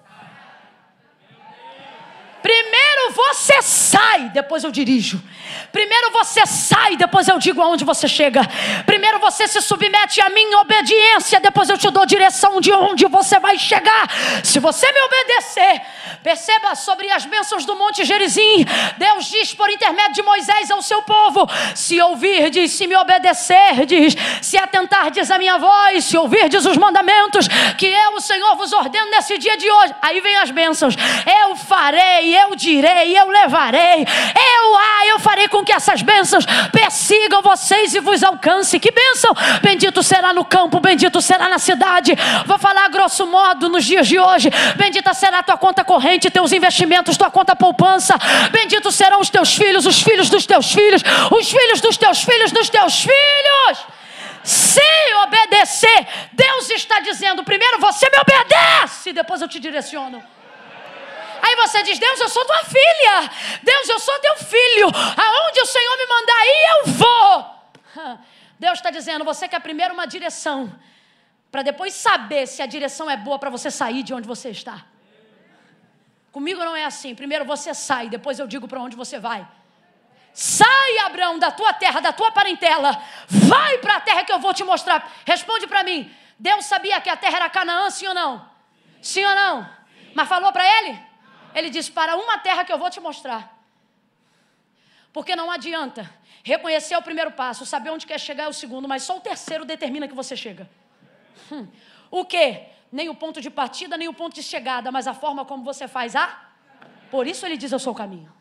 Primeiro você sai, depois eu dirijo. Primeiro você sai, depois eu digo aonde você chega. Primeiro você se submete à minha obediência, depois eu te dou direção de onde você vai chegar. Se você me obedecer, perceba sobre as bênçãos do Monte Gerizim, Deus diz por intermédio de Moisés ao seu povo, se ouvirdes, se me obedecerdes, se atentardes à minha voz, se ouvirdes os mandamentos que eu, o Senhor, vos ordeno nesse dia de hoje. Aí vem as bênçãos. Eu farei, eu direi, eu levarei, eu farei com que essas bênçãos persigam vocês e vos alcance. Que bênção! Bendito será no campo, bendito será na cidade. Vou falar grosso modo nos dias de hoje. Bendita será a tua conta corrente, teus investimentos, tua conta poupança. Benditos serão os teus filhos, os filhos dos teus filhos, os filhos dos teus filhos, dos teus filhos. Se obedecer, Deus está dizendo, primeiro você me obedece, depois eu te direciono. Aí você diz, Deus, eu sou tua filha. Deus, eu sou teu filho. Aonde o Senhor me mandar ir, eu vou. Deus está dizendo, você quer primeiro uma direção, para depois saber se a direção é boa para você sair de onde você está. Comigo não é assim. Primeiro você sai, depois eu digo para onde você vai. Sai, Abraão, da tua terra, da tua parentela. Vai para a terra que eu vou te mostrar. Responde para mim. Deus sabia que a terra era Canaã, sim ou não? Sim ou não? Mas falou para ele? Ele disse, para uma terra que eu vou te mostrar. Porque não adianta reconhecer o primeiro passo, saber onde quer chegar é o segundo, mas só o terceiro determina que você chega. O quê? Nem o ponto de partida, nem o ponto de chegada, mas a forma como você faz Por isso ele diz, eu sou o caminho.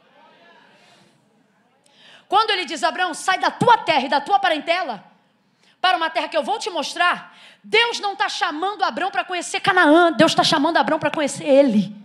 Quando ele diz, Abraão, sai da tua terra e da tua parentela, para uma terra que eu vou te mostrar, Deus não está chamando Abraão para conhecer Canaã, Deus está chamando Abraão para conhecer ele.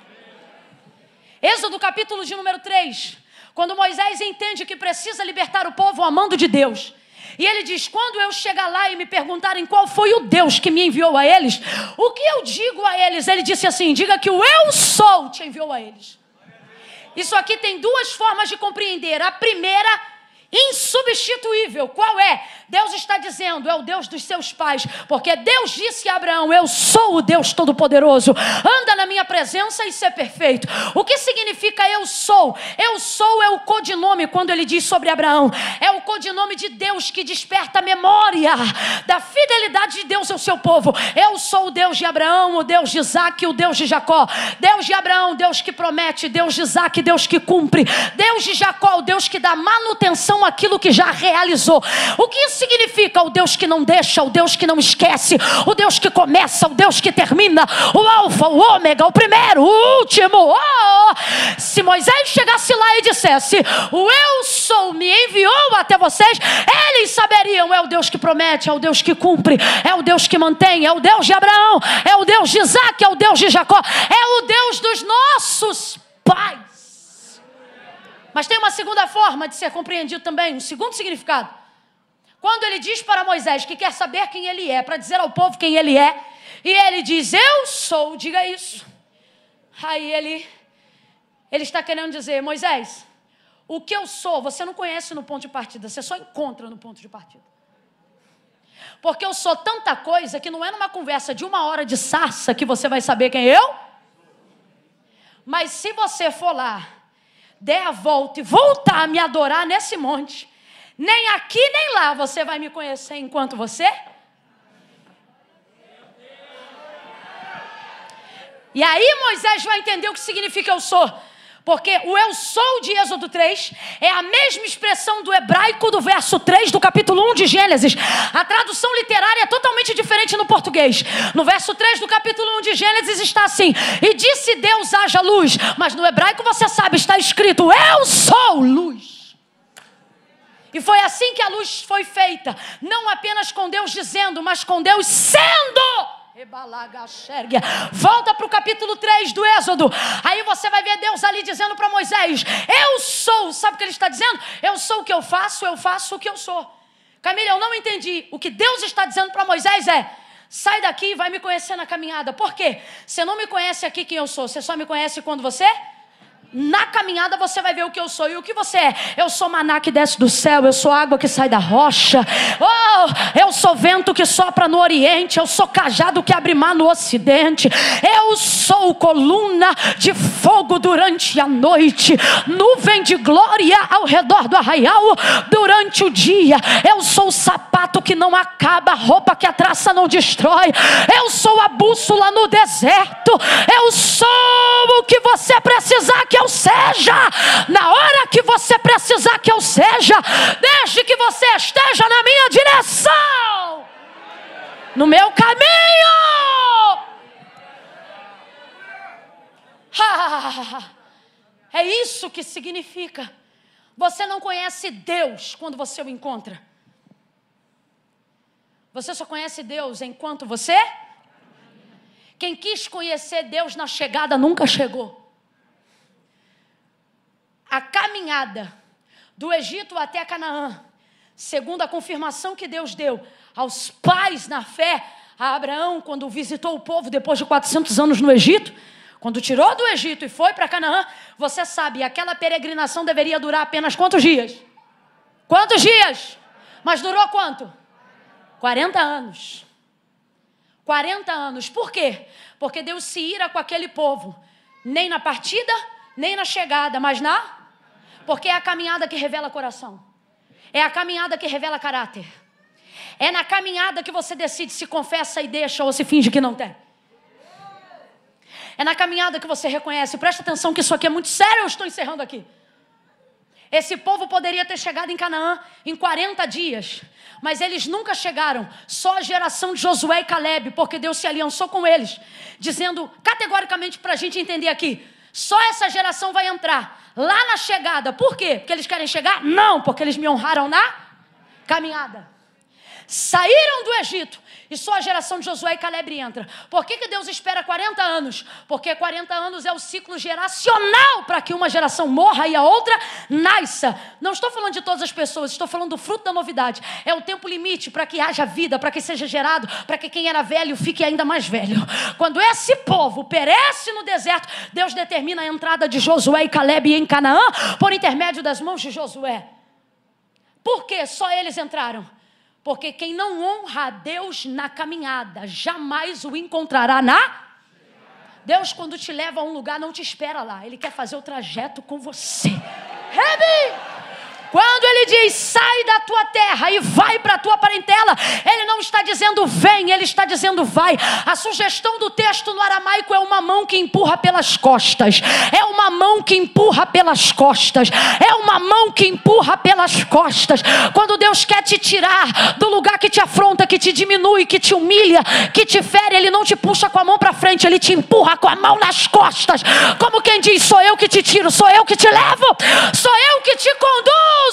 Êxodo capítulo de número 3, quando Moisés entende que precisa libertar o povo amando de Deus, e ele diz, quando eu chegar lá e me perguntarem qual foi o Deus que me enviou a eles, o que eu digo a eles? Ele disse assim, diga que o eu sou te enviou a eles. Isso aqui tem duas formas de compreender. A primeira, insubstituível. Qual é? Deus está dizendo, é o Deus dos seus pais, porque Deus disse a Abraão, eu sou o Deus Todo-Poderoso, anda na minha presença e ser perfeito. O que significa eu sou? Eu sou é o codinome, quando ele diz sobre Abraão, é o codinome de Deus que desperta a memória da fidelidade de Deus ao seu povo. Eu sou o Deus de Abraão, o Deus de Isaac, o Deus de Jacó. Deus de Abraão, Deus que promete, Deus de Isaac, Deus que cumpre, Deus de Jacó, o Deus que dá manutenção àquilo que já realizou. O que isso significa? O Deus que não deixa, o Deus que não esquece, o Deus que começa, o Deus que termina, o alfa, o ômega, o primeiro, o último. Se Moisés chegasse lá e dissesse, o eu sou me enviou até vocês, eles saberiam, é o Deus que promete, é o Deus que cumpre, é o Deus que mantém, é o Deus de Abraão, é o Deus de Isaac, é o Deus de Jacó, é o Deus dos nossos pais. Mas tem uma segunda forma de ser compreendido também, um segundo significado. Quando ele diz para Moisés que quer saber quem ele é, para dizer ao povo quem ele é, e ele diz, eu sou, diga isso. Aí ele está querendo dizer, Moisés, o que eu sou, você não conhece no ponto de partida, você só encontra no ponto de partida. Porque eu sou tanta coisa que não é numa conversa de 1 hora de sarça que você vai saber quem eu. Mas se você for lá, der a volta e voltar a me adorar nesse monte, nem aqui nem lá você vai me conhecer enquanto você. E aí Moisés vai entender o que significa eu sou. Porque o eu sou de Êxodo 3 é a mesma expressão do hebraico do verso 3 do capítulo 1 de Gênesis. A tradução literária é totalmente diferente no português. No verso 3 do capítulo 1 de Gênesis está assim, e disse Deus haja luz. Mas no hebraico você sabe, está escrito, eu sou luz. E foi assim que a luz foi feita. Não apenas com Deus dizendo, mas com Deus sendo. Volta para o capítulo 3 do Êxodo. Aí você vai ver Deus ali dizendo para Moisés, eu sou. Sabe o que ele está dizendo? Eu sou o que eu faço o que eu sou. Camila, eu não entendi. O que Deus está dizendo para Moisés é: sai daqui e vai me conhecer na caminhada. Por quê? Você não me conhece aqui quem eu sou. Você só me conhece quando você... Na caminhada você vai ver o que eu sou. E o que você é? Eu sou maná que desce do céu. Eu sou água que sai da rocha. Oh, eu sou vento que sopra no oriente. Eu sou cajado que abre mar no ocidente. Eu sou coluna de fogo durante a noite, nuvem de glória ao redor do arraial durante o dia. Eu sou o sapato que não acaba, a roupa que a traça não destrói. Eu sou a bússola no deserto. Eu sou o que você precisar que eu seja, na hora que você precisar que eu seja, desde que você esteja na minha direção, no meu caminho. É isso que significa. Você não conhece Deus quando você o encontra. Você só conhece Deus enquanto você... Quem quis conhecer Deus na chegada nunca chegou. A caminhada do Egito até Canaã, segundo a confirmação que Deus deu aos pais na fé, a Abraão, quando visitou o povo depois de 400 anos no Egito, quando tirou do Egito e foi para Canaã, você sabe, aquela peregrinação deveria durar apenas quantos dias? Quantos dias? Mas durou quanto? 40 anos. 40 anos. Por quê? Porque Deus se ira com aquele povo, nem na partida, nem na chegada, mas na... Porque é a caminhada que revela coração. É a caminhada que revela caráter. É na caminhada que você decide se confessa e deixa ou se finge que não tem. É na caminhada que você reconhece. Presta atenção que isso aqui é muito sério, eu estou encerrando aqui. Esse povo poderia ter chegado em Canaã em 40 dias. Mas eles nunca chegaram. Só a geração de Josué e Caleb, porque Deus se aliançou com eles, dizendo categoricamente para a gente entender aqui: só essa geração vai entrar lá na chegada. Por quê? Porque eles querem chegar? Não, porque eles me honraram na caminhada. Saíram do Egito e só a geração de Josué e Caleb entra. Por que Deus espera 40 anos? Porque 40 anos é o ciclo geracional para que uma geração morra e a outra nasça. Não estou falando de todas as pessoas, estou falando do fruto da novidade. É o tempo limite para que haja vida, para que seja gerado, para que quem era velho fique ainda mais velho. Quando esse povo perece no deserto, Deus determina a entrada de Josué e Caleb em Canaã por intermédio das mãos de Josué. Por que só eles entraram? Porque quem não honra a Deus na caminhada, jamais o encontrará na... Deus, quando te leva a um lugar, não te espera lá. Ele quer fazer o trajeto com você. Quando ele diz, sai da tua terra e vai para a tua parentela, ele não está dizendo vem, ele está dizendo vai. A sugestão do texto no aramaico é uma mão que empurra pelas costas. É uma mão que empurra pelas costas. É uma mão que empurra pelas costas. Quando Deus quer te tirar do lugar que te afronta, que te diminui, que te humilha, que te fere, ele não te puxa com a mão para frente, ele te empurra com a mão nas costas. Como quem diz, sou eu que te tiro, sou eu que te levo, sou eu que te conduzo.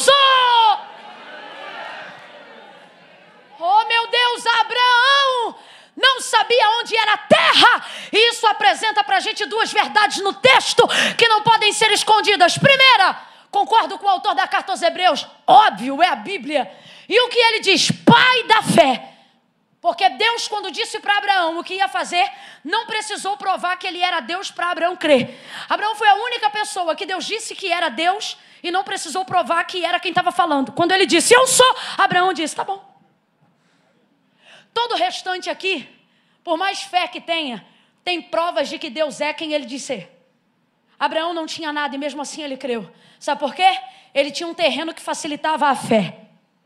Oh meu Deus, Abraão não sabia onde era a terra. E isso apresenta para a gente duas verdades no texto que não podem ser escondidas. Primeira, concordo com o autor da carta aos Hebreus, óbvio, é a Bíblia. E o que ele diz? Pai da fé. Porque Deus, quando disse para Abraão o que ia fazer, não precisou provar que ele era Deus para Abraão crer. Abraão foi a única pessoa que Deus disse que era Deus e não precisou provar que era quem estava falando. Quando ele disse, eu sou, Abraão disse, tá bom. Todo o restante aqui, por mais fé que tenha, tem provas de que Deus é quem ele diz ser. Abraão não tinha nada e mesmo assim ele creu. Sabe por quê? Ele tinha um terreno que facilitava a fé.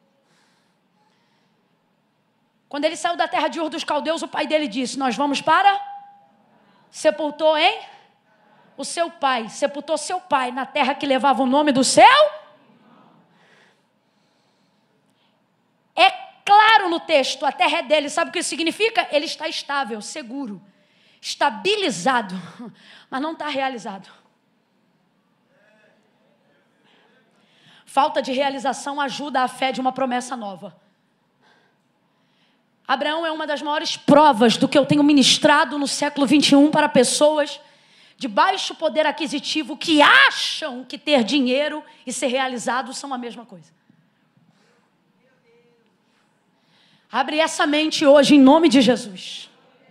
Quando ele saiu da terra de Ur dos Caldeus, o pai dele disse, nós vamos para... Sepultou, hein? O seu pai, sepultou seu pai na terra que levava o nome do seu... É claro no texto, a terra é dele. Sabe o que isso significa? Ele está estável, seguro, estabilizado, mas não está realizado. Falta de realização ajuda a fé de uma promessa nova. Abraão é uma das maiores provas do que eu tenho ministrado no século 21 para pessoas de baixo poder aquisitivo que acham que ter dinheiro e ser realizado são a mesma coisa. Abre essa mente hoje em nome de Jesus.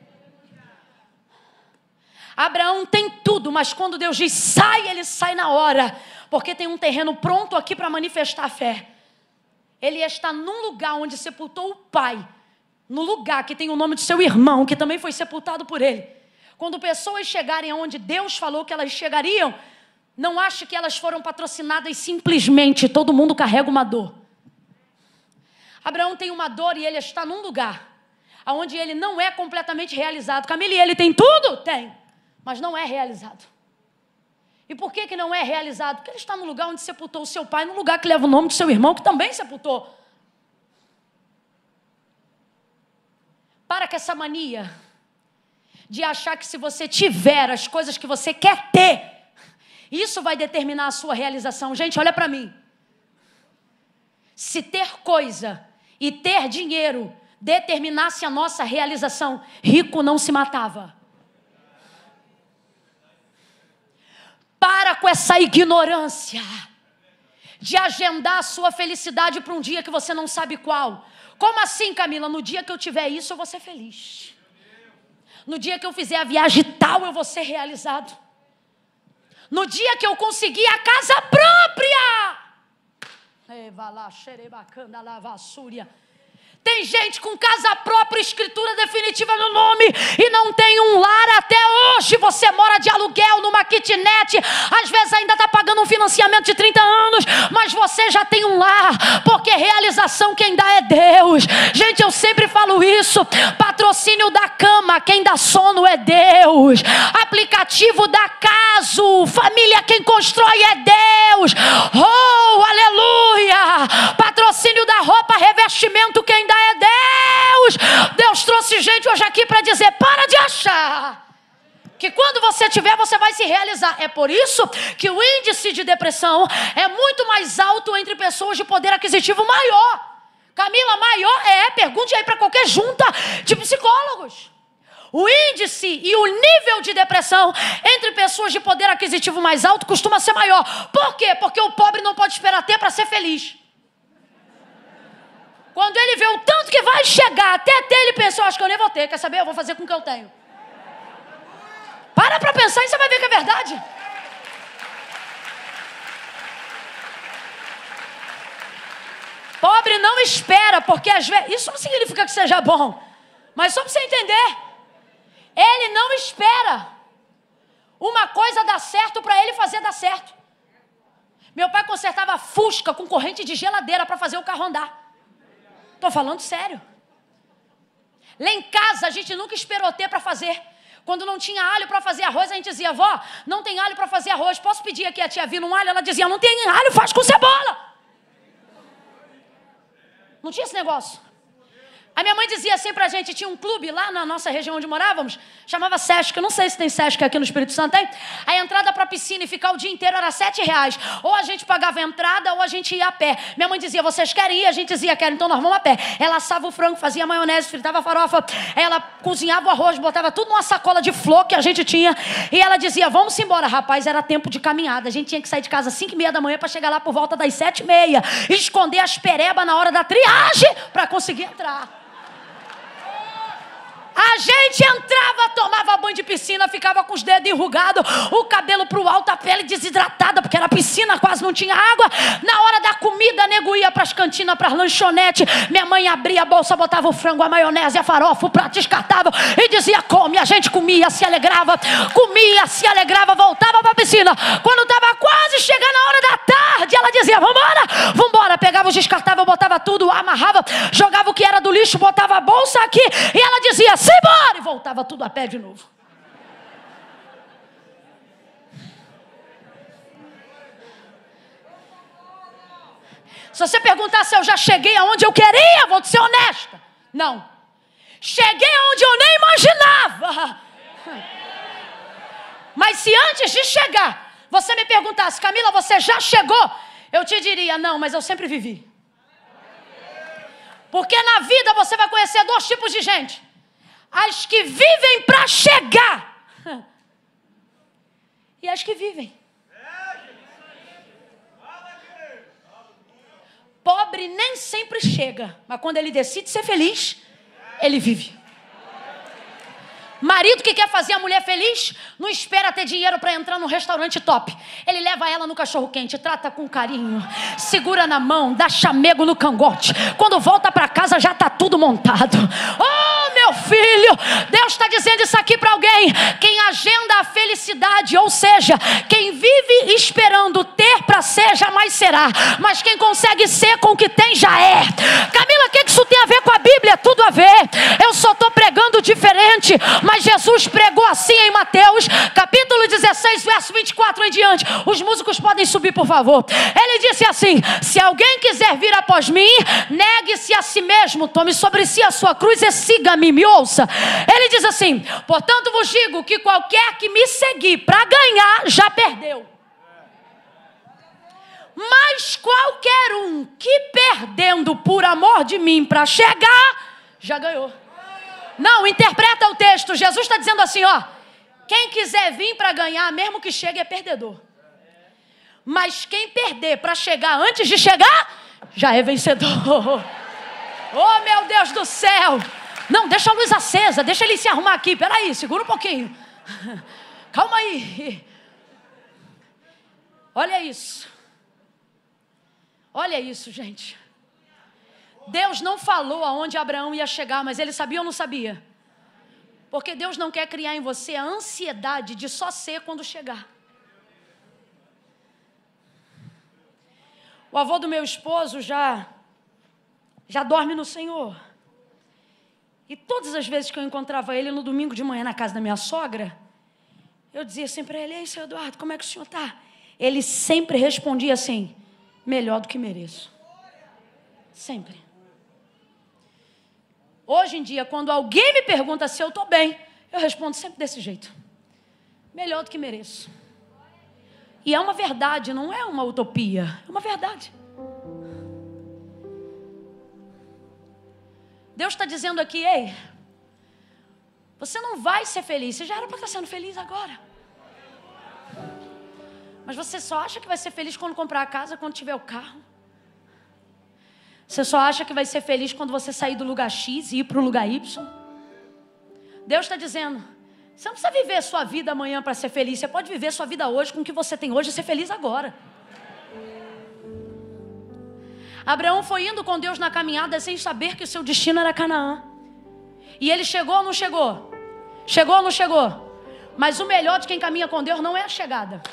Abraão tem tudo, mas quando Deus diz sai, ele sai na hora. Porque tem um terreno pronto aqui para manifestar a fé. Ele está num lugar onde sepultou o pai. No lugar que tem o nome do seu irmão, que também foi sepultado por ele. Quando pessoas chegarem aonde Deus falou que elas chegariam, não ache que elas foram patrocinadas simplesmente. Todo mundo carrega uma dor. Abraão tem uma dor e ele está num lugar onde ele não é completamente realizado. Camila, e ele tem tudo? Tem. Mas não é realizado. E por que não é realizado? Porque ele está no lugar onde sepultou o seu pai, no lugar que leva o nome do seu irmão, que também sepultou. Para com essa mania de achar que se você tiver as coisas que você quer ter, isso vai determinar a sua realização. Gente, olha para mim. Se ter coisa e ter dinheiro determinasse a nossa realização, rico não se matava. Para com essa ignorância de agendar a sua felicidade para um dia que você não sabe qual. Como assim, Camila? No dia que eu tiver isso, eu vou ser feliz. No dia que eu fizer a viagem tal, eu vou ser realizado. No dia que eu conseguir a casa própria. Tem gente com casa própria, escritura definitiva no nome e não tem um lar até hoje. Você mora de aluguel numa kitnet, às vezes ainda está pagando um financiamento de 30 anos, mas você já tem um lar, porque realização quem dá é Deus. Gente, eu sempre falo isso. Patrocínio da cama, quem dá sono é Deus. Aplicativo dá caso, família quem constrói é Deus. Oh, aleluia. Patrocínio da roupa, revestimento, quem dá é Deus. Deus trouxe gente hoje aqui para dizer, para de achar que quando você tiver, você vai se realizar. É por isso que o índice de depressão é muito mais alto entre pessoas de poder aquisitivo maior. Camila, maior pergunte aí para qualquer junta de psicólogos. O índice e o nível de depressão entre pessoas de poder aquisitivo mais alto costuma ser maior. Por quê? Porque o pobre não pode esperar ter para ser feliz. Quando ele vê o tanto que vai chegar até ter, ele pensa, eu acho que eu nem vou ter. Quer saber? Eu vou fazer com o que eu tenho. Para pensar e você vai ver que é verdade. Pobre não espera, porque às vezes... Isso não significa que seja bom. Mas só para você entender. Ele não espera uma coisa dar certo para ele fazer dar certo. Meu pai consertava Fusca com corrente de geladeira para fazer o carro andar. Estou falando sério. Lá em casa a gente nunca esperou ter para fazer. Quando não tinha alho para fazer arroz, a gente dizia, vó, não tem alho para fazer arroz, posso pedir aqui a tia Vina um alho? Ela dizia, não tem alho, faz com cebola. Não tinha esse negócio. A minha mãe dizia assim pra gente, tinha um clube lá na nossa região onde morávamos, chamava Sesc, eu não sei se tem Sesc aqui no Espírito Santo, tem? A entrada pra piscina e ficar o dia inteiro era R$7. Ou a gente pagava a entrada ou a gente ia a pé. Minha mãe dizia, vocês querem ir? A gente dizia, quero, então nós vamos a pé. Ela assava o frango, fazia maionese, fritava a farofa, ela cozinhava o arroz, botava tudo numa sacola de flor que a gente tinha, e ela dizia, vamos embora. Rapaz, era tempo de caminhada, a gente tinha que sair de casa às 5h30 da manhã pra chegar lá por volta das 7h30, esconder as perebas na hora da triagem pra conseguir entrar. A gente entrava, tomava banho de piscina, ficava com os dedos enrugados, o cabelo pro alto, a pele desidratada, porque era piscina, quase não tinha água. Na hora da comida, nego ia pras cantinas, pras lanchonetes. Minha mãe abria a bolsa, botava o frango, a maionese, a farofa, o prato descartável e dizia, come. A gente comia, se alegrava, voltava pra piscina. Quando tava quase chegando a hora da tarde, ela dizia, vambora. Pegava os descartáveis, botava tudo, amarrava, jogava o que era do lixo, botava a bolsa aqui e ela dizia, simbora! E voltava tudo a pé de novo. Se você perguntar se eu já cheguei aonde eu queria, vou te ser honesta. Não. Cheguei aonde eu nem imaginava. Mas se antes de chegar, você me perguntasse, Camila, você já chegou? Eu te diria, não, mas eu sempre vivi. Porque na vida você vai conhecer dois tipos de gente. As que vivem para chegar e as que vivem. Pobre pobre nem sempre chega, mas quando ele decide ser feliz, ele vive. Marido que quer fazer a mulher feliz, não espera ter dinheiro para entrar num restaurante top. Ele leva ela no cachorro-quente, trata com carinho, segura na mão, dá chamego no cangote. Quando volta para casa já está tudo montado. Oh, meu filho, Deus está dizendo isso aqui para alguém. Quem agenda a felicidade, ou seja, quem vive esperando ter para ser, jamais será. Mas quem consegue ser com o que tem, já é. Camila, o que isso tem a ver com a Bíblia? Tudo a ver. Eu só estou pregando diferente, mas Jesus pregou assim em Mateus, capítulo 16, verso 24 em diante. Os músicos podem subir, por favor. Ele disse assim: se alguém quiser vir após mim, negue-se a si mesmo, tome sobre si a sua cruz e siga-me, me ouça. Ele diz assim: portanto vos digo que qualquer que me seguir para ganhar, já perdeu. Mas qualquer um que perdendo por amor de mim para chegar, já ganhou. Não, interpreta o texto. Jesus está dizendo assim, ó: quem quiser vir para ganhar, mesmo que chegue, é perdedor. Mas quem perder para chegar antes de chegar, já é vencedor. Oh, meu Deus do céu. Não, deixa a luz acesa, deixa ele se arrumar aqui. Peraí, segura um pouquinho. Calma aí. Olha isso. Olha isso, gente. Deus não falou aonde Abraão ia chegar, mas ele sabia ou não sabia? Porque Deus não quer criar em você a ansiedade de só ser quando chegar. O avô do meu esposo já dorme no Senhor. E todas as vezes que eu encontrava ele no domingo de manhã na casa da minha sogra, eu dizia assim para ele: ei, seu Eduardo, como é que o senhor está? Ele sempre respondia assim: melhor do que mereço. Sempre. Hoje em dia, quando alguém me pergunta se eu estou bem, eu respondo sempre desse jeito: melhor do que mereço. E é uma verdade, não é uma utopia, é uma verdade. Deus está dizendo aqui: ei, você não vai ser feliz, você já era para estar sendo feliz agora. Mas você só acha que vai ser feliz quando comprar a casa, quando tiver o carro. Você só acha que vai ser feliz quando você sair do lugar X e ir para o lugar Y. Deus está dizendo: você não precisa viver a sua vida amanhã para ser feliz. Você pode viver a sua vida hoje com o que você tem hoje e ser feliz agora. Abraão foi indo com Deus na caminhada sem saber que o seu destino era Canaã. E ele chegou ou não chegou? Chegou ou não chegou? Mas o melhor de quem caminha com Deus não é a chegada.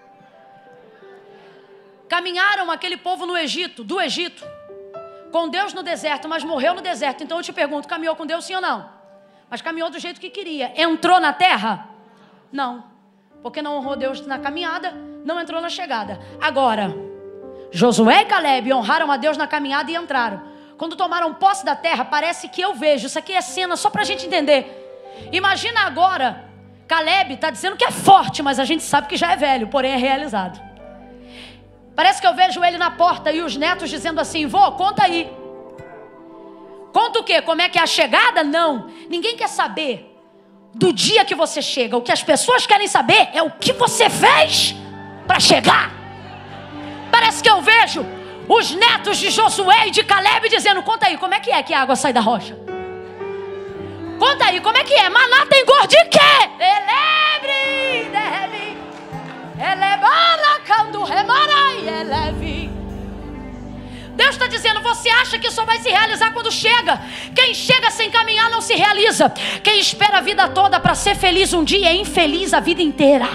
Caminharam aquele povo no Egito, do Egito, com Deus no deserto, mas morreu no deserto. Então eu te pergunto: caminhou com Deus sim ou não? Mas caminhou do jeito que queria. Entrou na terra? Não. Porque não honrou Deus na caminhada, não entrou na chegada. Agora, Josué e Caleb honraram a Deus na caminhada e entraram. Quando tomaram posse da terra, parece que eu vejo. Isso aqui é cena só para a gente entender. Imagina agora, Caleb está dizendo que é forte, mas a gente sabe que já é velho, porém é realizado. Parece que eu vejo ele na porta e os netos dizendo assim: vô, conta aí. Conta o quê? Como é que é a chegada? Não. Ninguém quer saber do dia que você chega. O que as pessoas querem saber é o que você fez para chegar. Parece que eu vejo os netos de Josué e de Caleb dizendo: conta aí, como é que a água sai da rocha? Conta aí, como é que é? Maná tem gosto de quê? Elebre, deve, elebara, cando, remara e eleve. Deus está dizendo: você acha que só vai se realizar quando chega? Quem chega sem caminhar não se realiza. Quem espera a vida toda para ser feliz um dia é infeliz a vida inteira.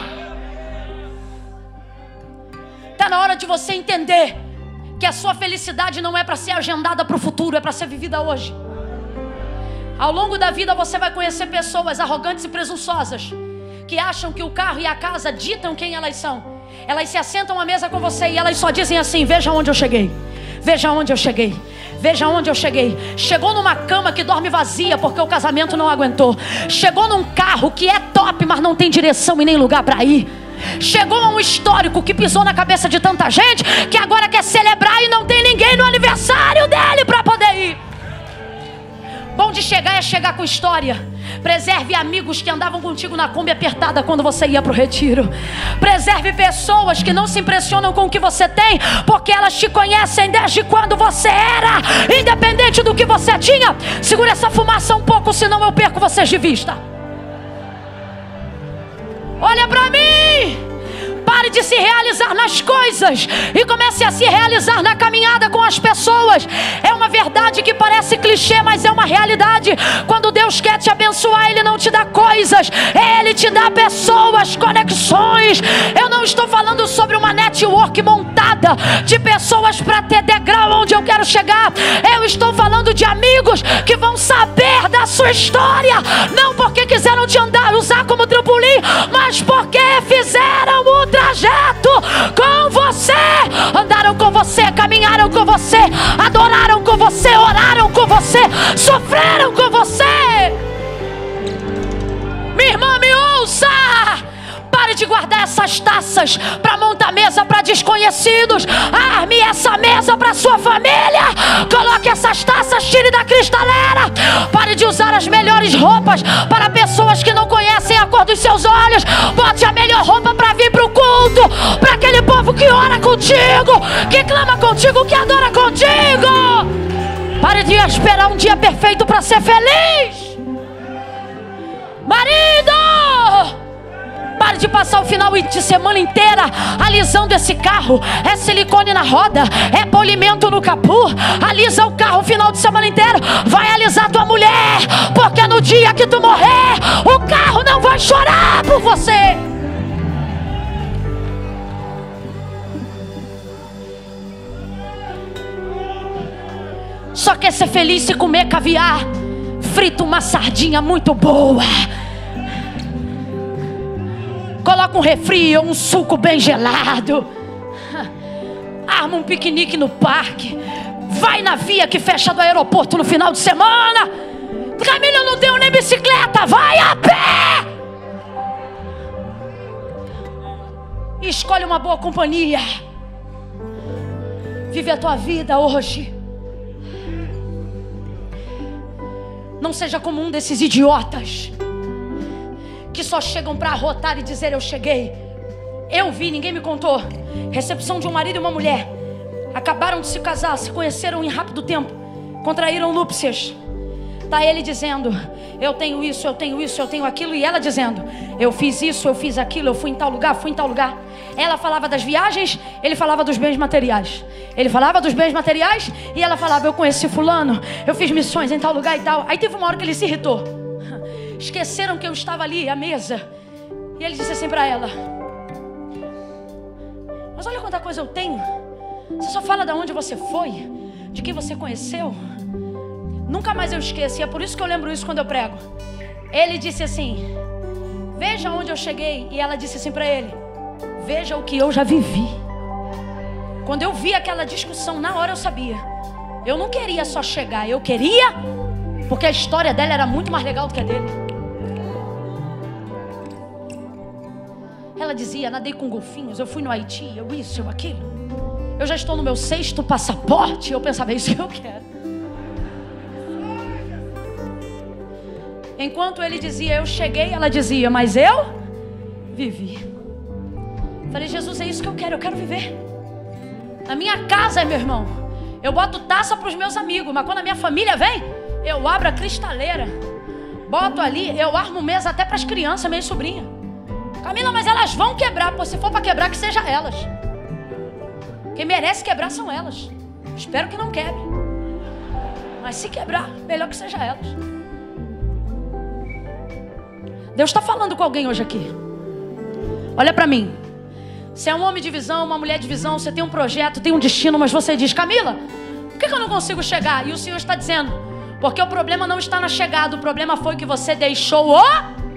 Está na hora de você entender que a sua felicidade não é para ser agendada para o futuro, é para ser vivida hoje. Ao longo da vida você vai conhecer pessoas arrogantes e presunçosas, que acham que o carro e a casa ditam quem elas são. Elas se assentam à mesa com você e elas só dizem assim: veja onde eu cheguei, veja onde eu cheguei, veja onde eu cheguei. Chegou numa cama que dorme vazia porque o casamento não aguentou. Chegou num carro que é top, mas não tem direção e nem lugar para ir. Chegou a um histórico que pisou na cabeça de tanta gente, que agora quer celebrar e não tem ninguém no aniversário dele para poder ir. Bom de chegar é chegar com história. Preserve amigos que andavam contigo na Kombi apertada quando você ia para o retiro. Preserve pessoas que não se impressionam com o que você tem, porque elas te conhecem desde quando você era, independente do que você tinha. Segura essa fumaça um pouco, senão eu perco vocês de vista. Olha para mim. Pare de se realizar nas coisas e comece a se realizar na caminhada com as pessoas. É uma verdade que parece clichê, mas é uma realidade. Quando Deus quer te abençoar, Ele não te dá coisas, Ele te dá pessoas, conexões. Eu não estou falando sobre uma network montada de pessoas para ter degrau onde eu quero chegar. Eu estou falando de amigos que vão saber da sua história, não porque quiseram te usar como trampolim, mas porque fizeram o trajeto com você, andaram com você, caminharam com você, adoraram com você, oraram com você, sofreram com você. Minha irmã, me ouça. Pare de guardar essas taças para montar mesa para desconhecidos. Arme essa mesa para sua família. Coloque essas taças, tire da cristaleira. Pare de usar as melhores roupas para pessoas que não conhecem a cor dos seus olhos. Bote a melhor roupa para vir para o culto, para aquele povo que ora contigo, que clama contigo, que adora contigo. Pare de esperar um dia perfeito para ser feliz. Marido, pare de passar o final de semana inteira alisando esse carro. É silicone na roda, é polimento no capô. Alisa o carro o final de semana inteiro. Vai alisar tua mulher, porque no dia que tu morrer, o carro não vai chorar por você. Só quer ser feliz se comer caviar, frita uma sardinha muito boa, coloca um refri ou um suco bem gelado, arma um piquenique no parque, vai na via que fecha do aeroporto no final de semana. Camila, eu não tenho nem bicicleta, vai a pé. Escolhe uma boa companhia. Vive a tua vida hoje. Não seja como um desses idiotas que só chegam para arrotar e dizer eu cheguei. Eu vi, ninguém me contou. Recepção de um marido e uma mulher. Acabaram de se casar, se conheceram em rápido tempo, contraíram núpcias. Tá ele dizendo, eu tenho isso, eu tenho isso, eu tenho aquilo. E ela dizendo, eu fiz isso, eu fiz aquilo, eu fui em tal lugar, fui em tal lugar. Ela falava das viagens, ele falava dos bens materiais. Ele falava dos bens materiais e ela falava, eu conheci fulano, eu fiz missões em tal lugar e tal. Aí teve uma hora que ele se irritou. Esqueceram que eu estava ali à mesa. E ele disse assim para ela, mas olha quanta coisa eu tenho. Você só fala de onde você foi, de quem você conheceu. Nunca mais eu esqueço, e é por isso que eu lembro isso quando eu prego. Ele disse assim, veja onde eu cheguei. E ela disse assim para ele, veja o que eu já vivi. Quando eu vi aquela discussão, na hora eu sabia. Eu não queria só chegar, eu queria, porque a história dela era muito mais legal do que a dele. Ela dizia, nadei com golfinhos, eu fui no Haiti, eu isso, eu aquilo. Eu já estou no meu 6º passaporte. Eu pensava, é isso que eu quero. Enquanto ele dizia, eu cheguei, ela dizia, mas eu vivi. Falei, Jesus, é isso que eu quero viver. Na minha casa, meu irmão, eu boto taça para os meus amigos, mas quando a minha família vem, eu abro a cristaleira, boto ali, eu armo mesa até para as crianças, minha sobrinha. Camila, mas elas vão quebrar. Pô, se for para quebrar, que seja elas. Quem merece quebrar são elas. Espero que não quebre, mas se quebrar, melhor que seja elas. Deus está falando com alguém hoje aqui. Olha para mim. Você é um homem de visão, uma mulher de visão. Você tem um projeto, tem um destino, mas você diz, Camila, por que eu não consigo chegar? E o Senhor está dizendo, porque o problema não está na chegada. O problema foi que você deixou o...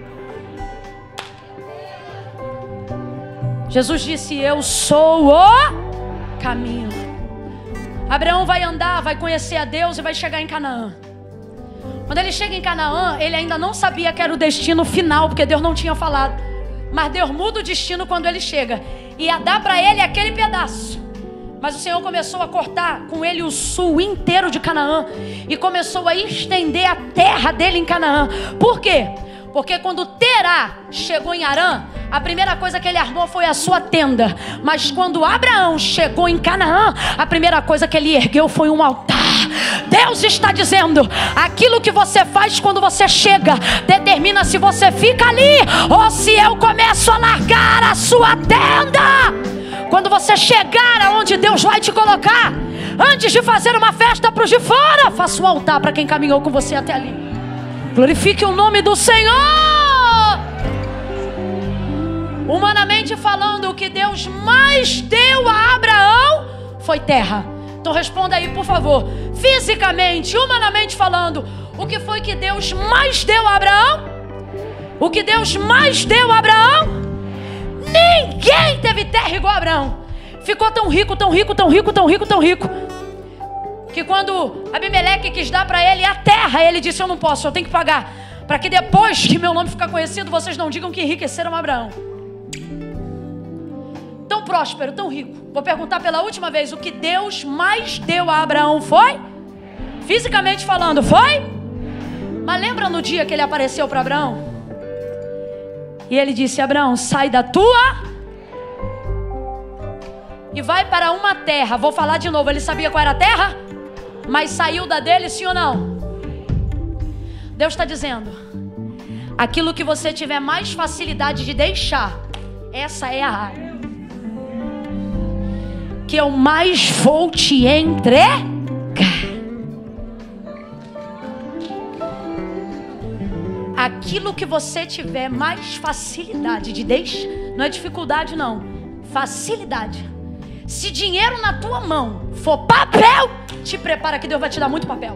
Jesus disse, eu sou o caminho. Abraão vai andar, vai conhecer a Deus e vai chegar em Canaã. Quando ele chega em Canaã, ele ainda não sabia que era o destino final, porque Deus não tinha falado. Mas Deus muda o destino quando ele chega. Ia dar para ele aquele pedaço. Mas o Senhor começou a cortar com ele o sul inteiro de Canaã e começou a estender a terra dele em Canaã. Por quê? Porque quando Terá chegou em Harã, a primeira coisa que ele armou foi a sua tenda. Mas quando Abraão chegou em Canaã, a primeira coisa que ele ergueu foi um altar. Deus está dizendo: aquilo que você faz quando você chega determina se você fica ali ou se eu começo a largar a sua tenda. Quando você chegar aonde Deus vai te colocar, antes de fazer uma festa para os de fora, faça um altar para quem caminhou com você até ali. Glorifique o nome do Senhor. Humanamente falando, o que Deus mais deu a Abraão foi terra. Então responda aí, por favor. Fisicamente, humanamente falando, o que foi que Deus mais deu a Abraão? O que Deus mais deu a Abraão? Ninguém teve terra igual a Abraão. Ficou tão rico, tão rico, tão rico, tão rico, tão rico, que quando Abimeleque quis dar para ele a terra, ele disse: eu não posso, eu tenho que pagar, para que depois que meu nome ficar conhecido, vocês não digam que enriqueceram Abraão. Tão próspero, tão rico. Vou perguntar pela última vez: o que Deus mais deu a Abraão foi? Fisicamente falando, foi? Mas lembra no dia que ele apareceu para Abraão? E ele disse: Abraão, sai da tua e vai para uma terra. Vou falar de novo. Ele sabia qual era a terra, mas saiu da dele, sim ou não? Deus está dizendo: aquilo que você tiver mais facilidade de deixar, essa é a área que eu mais vou te entregar. Aquilo que você tiver mais facilidade de deixar, não é dificuldade não, facilidade. Se dinheiro na tua mão for papel, te prepara que Deus vai te dar muito papel.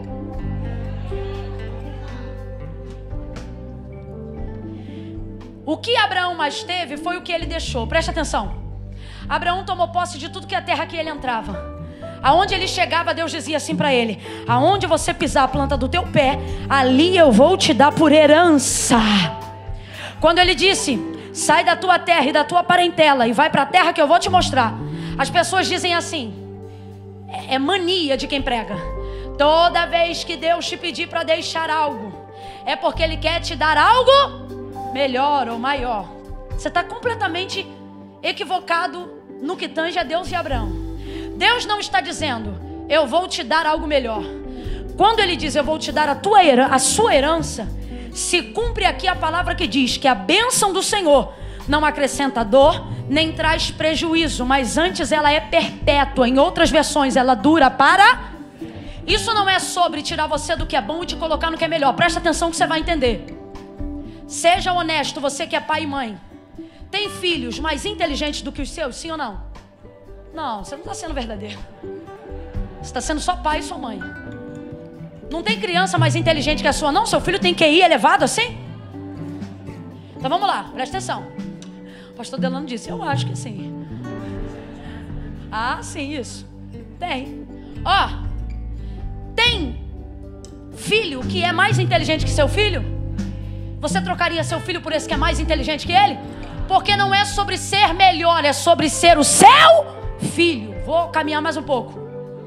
O que Abraão mais teve foi o que ele deixou. Preste atenção. Abraão tomou posse de tudo que a terra que ele entrava. Aonde ele chegava, Deus dizia assim para ele: aonde você pisar a planta do teu pé, ali eu vou te dar por herança. Quando ele disse: sai da tua terra e da tua parentela e vai para a terra que eu vou te mostrar, as pessoas dizem assim, é mania de quem prega: toda vez que Deus te pedir para deixar algo, é porque Ele quer te dar algo melhor ou maior. Você está completamente equivocado no que tange a Deus e Abraão. Deus não está dizendo: eu vou te dar algo melhor. Quando Ele diz: eu vou te dar a sua herança, se cumpre aqui a palavra que diz que a bênção do Senhor não acrescenta dor, nem traz prejuízo, mas antes ela é perpétua. Em outras versões, ela dura para... Isso não é sobre tirar você do que é bom e te colocar no que é melhor. Presta atenção que você vai entender. Seja honesto, você que é pai e mãe. Tem filhos mais inteligentes do que os seus, sim ou não? Não, você não está sendo verdadeiro. Você está sendo só pai e sua mãe. Não tem criança mais inteligente que a sua, não? Seu filho tem QI elevado assim? Então vamos lá, presta atenção. O pastor Delano disse: eu acho que sim. Ah, sim, isso. Tem. Ó, tem filho que é mais inteligente que seu filho? Você trocaria seu filho por esse que é mais inteligente que ele? Porque não é sobre ser melhor, é sobre ser o seu filho. Vou caminhar mais um pouco.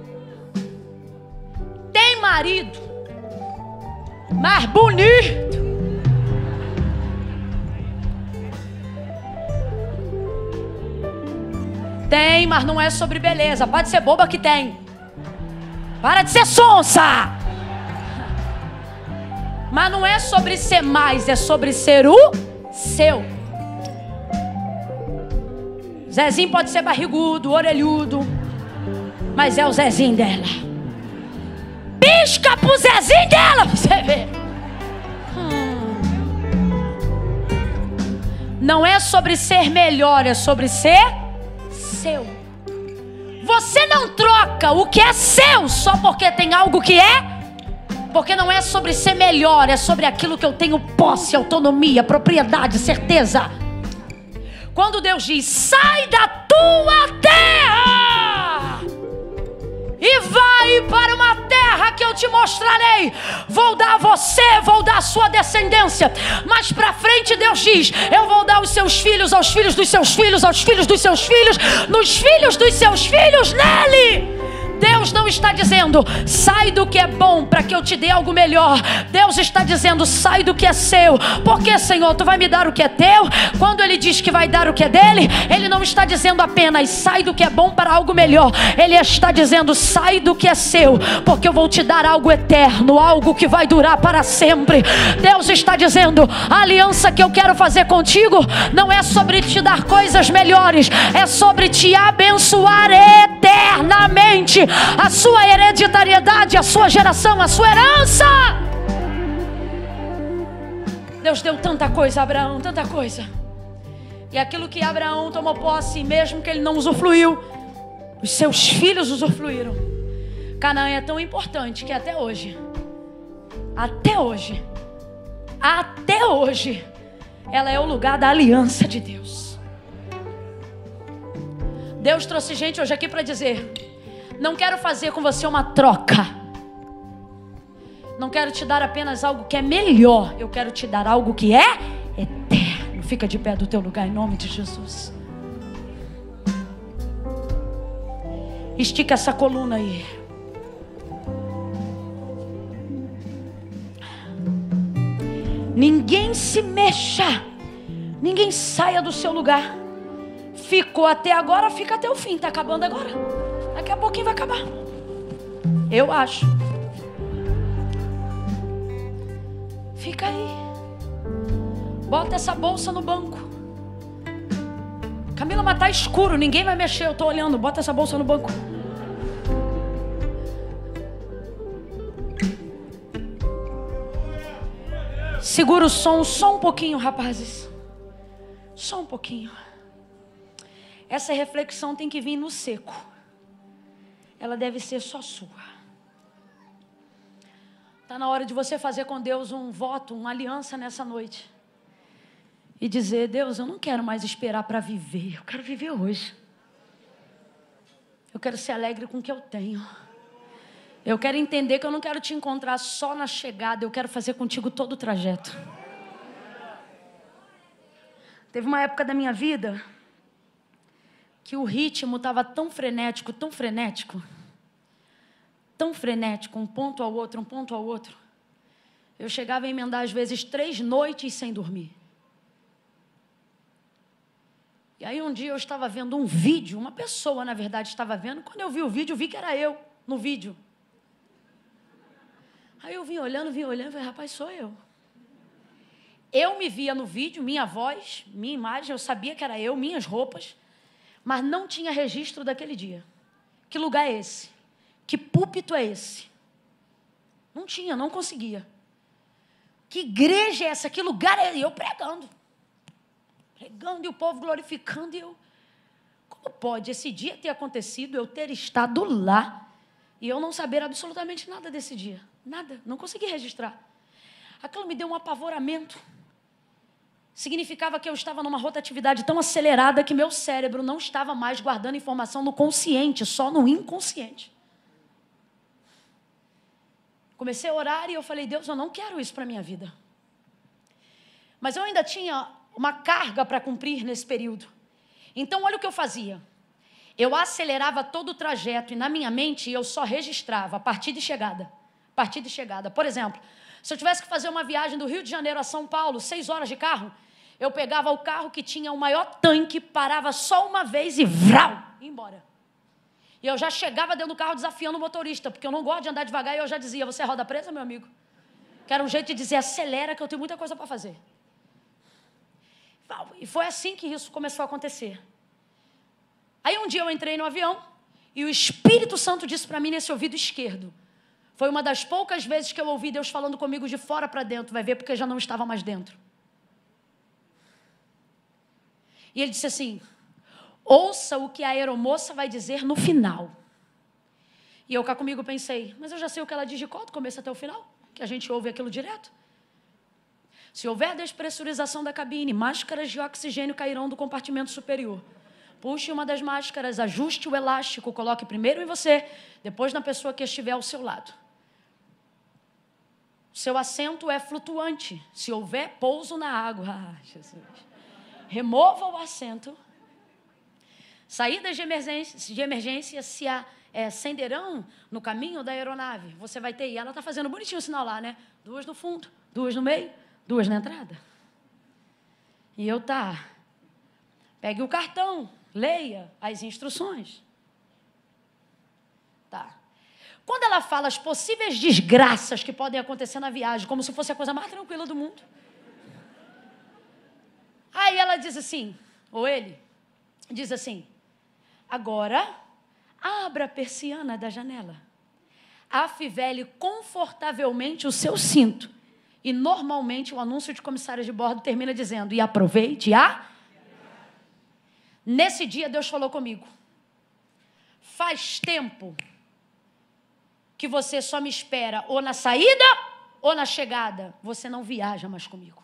Tem marido mais bonito, tem, mas não é sobre beleza. Pode ser boba que tem. Para de ser sonsa. Mas não é sobre ser mais, é sobre ser o seu. Zezinho pode ser barrigudo, orelhudo, mas é o Zezinho dela. Pisca pro Zezinho dela pra você ver. Não é sobre ser melhor, é sobre ser seu. Você não troca o que é seu só porque tem algo que é. Porque não é sobre ser melhor, é sobre aquilo que eu tenho posse, autonomia, propriedade, certeza. Quando Deus diz: sai da tua terra e vai para uma terra terra que eu te mostrarei, vou dar a você, vou dar a sua descendência. Mais para frente Deus diz: eu vou dar os seus filhos, aos filhos dos seus filhos, aos filhos dos seus filhos, nos filhos dos seus filhos nele. Deus não está dizendo: sai do que é bom para que eu te dê algo melhor. Deus está dizendo: sai do que é seu. Porque, Senhor, tu vai me dar o que é teu? Quando Ele diz que vai dar o que é dele, Ele não está dizendo apenas sai do que é bom para algo melhor. Ele está dizendo: sai do que é seu, porque eu vou te dar algo eterno, algo que vai durar para sempre. Deus está dizendo: a aliança que eu quero fazer contigo não é sobre te dar coisas melhores, é sobre te abençoar eternamente. A sua hereditariedade, a sua geração, a sua herança. Deus deu tanta coisa a Abraão, tanta coisa. E aquilo que Abraão tomou posse, mesmo que ele não usufruiu, os seus filhos usufruíram. Canaã é tão importante que até hoje, ela é o lugar da aliança de Deus. Deus trouxe gente hoje aqui para dizer: não quero fazer com você uma troca. Não quero te dar apenas algo que é melhor. Eu quero te dar algo que é eterno. Fica de pé do teu lugar em nome de Jesus. Estica essa coluna aí. Ninguém se mexa. Ninguém saia do seu lugar. Ficou até agora, fica até o fim. Está acabando agora. Daqui a pouquinho vai acabar. Eu acho. Fica aí. Bota essa bolsa no banco. Camila, mas tá escuro, ninguém vai mexer, eu tô olhando. Bota essa bolsa no banco. Segura o som só um pouquinho, rapazes. Só um pouquinho. Essa reflexão tem que vir no seco. Ela deve ser só sua. Está na hora de você fazer com Deus um voto, uma aliança nessa noite. E dizer: Deus, eu não quero mais esperar para viver. Eu quero viver hoje. Eu quero ser alegre com o que eu tenho. Eu quero entender que eu não quero te encontrar só na chegada. Eu quero fazer contigo todo o trajeto. Teve uma época da minha vida que o ritmo estava tão frenético, um ponto ao outro, um ponto ao outro. Eu chegava a emendar às vezes 3 noites sem dormir. E aí um dia eu estava vendo um vídeo, uma pessoa na verdade estava vendo. Quando eu vi o vídeo, eu vi que era eu no vídeo. Aí eu vim olhando, falei: rapaz, sou eu. Eu me via no vídeo, minha voz, minha imagem, eu sabia que era eu, minhas roupas, mas não tinha registro daquele dia. Que lugar é esse? Que púlpito é esse? Não tinha, não conseguia. Que igreja é essa? Que lugar é esse? E eu pregando e o povo glorificando. E eu, como pode esse dia ter acontecido, eu ter estado lá e eu não saber absolutamente nada desse dia? Nada, não consegui registrar. Aquilo me deu um apavoramento. Significava que eu estava numa rotatividade tão acelerada que meu cérebro não estava mais guardando informação no consciente, só no inconsciente. Comecei a orar e eu falei: Deus, eu não quero isso para a minha vida. Mas eu ainda tinha uma carga para cumprir nesse período. Então, olha o que eu fazia. Eu acelerava todo o trajeto e na minha mente eu só registrava a partida e chegada. Partida e chegada. Por exemplo, se eu tivesse que fazer uma viagem do Rio de Janeiro a São Paulo, 6 horas de carro, eu pegava o carro que tinha o maior tanque, parava só uma vez e vrau, ia embora. E eu já chegava dentro do carro desafiando o motorista, porque eu não gosto de andar devagar, e eu já dizia: você é roda presa, meu amigo? Que era um jeito de dizer: acelera que eu tenho muita coisa para fazer. E foi assim que isso começou a acontecer. Aí um dia eu entrei no avião e o Espírito Santo disse para mim nesse ouvido esquerdo. Foi uma das poucas vezes que eu ouvi Deus falando comigo de fora para dentro. Vai ver, porque já não estava mais dentro. E ele disse assim: ouça o que a aeromoça vai dizer no final. E eu cá comigo pensei: mas eu já sei o que ela diz de cor, do começo até o final, que a gente ouve aquilo direto. Se houver despressurização da cabine, máscaras de oxigênio cairão do compartimento superior. Puxe uma das máscaras, ajuste o elástico, coloque primeiro em você, depois na pessoa que estiver ao seu lado. Seu assento é flutuante. Se houver pouso na água, Jesus. Remova o assento. Saídas de emergência se acenderão no caminho da aeronave. Você vai ter, e ela está fazendo bonitinho o sinal lá, né? 2 no fundo, 2 no meio, 2 na entrada. E eu pegue o cartão, leia as instruções. Tá. Quando ela fala as possíveis desgraças que podem acontecer na viagem, como se fosse a coisa mais tranquila do mundo. Aí ela diz assim, ou ele diz assim, agora abra a persiana da janela, afivele confortavelmente o seu cinto. E normalmente o anúncio de comissário de bordo termina dizendo, e aproveite a... Nesse dia Deus falou comigo, faz tempo que você só me espera ou na saída ou na chegada, você não viaja mais comigo.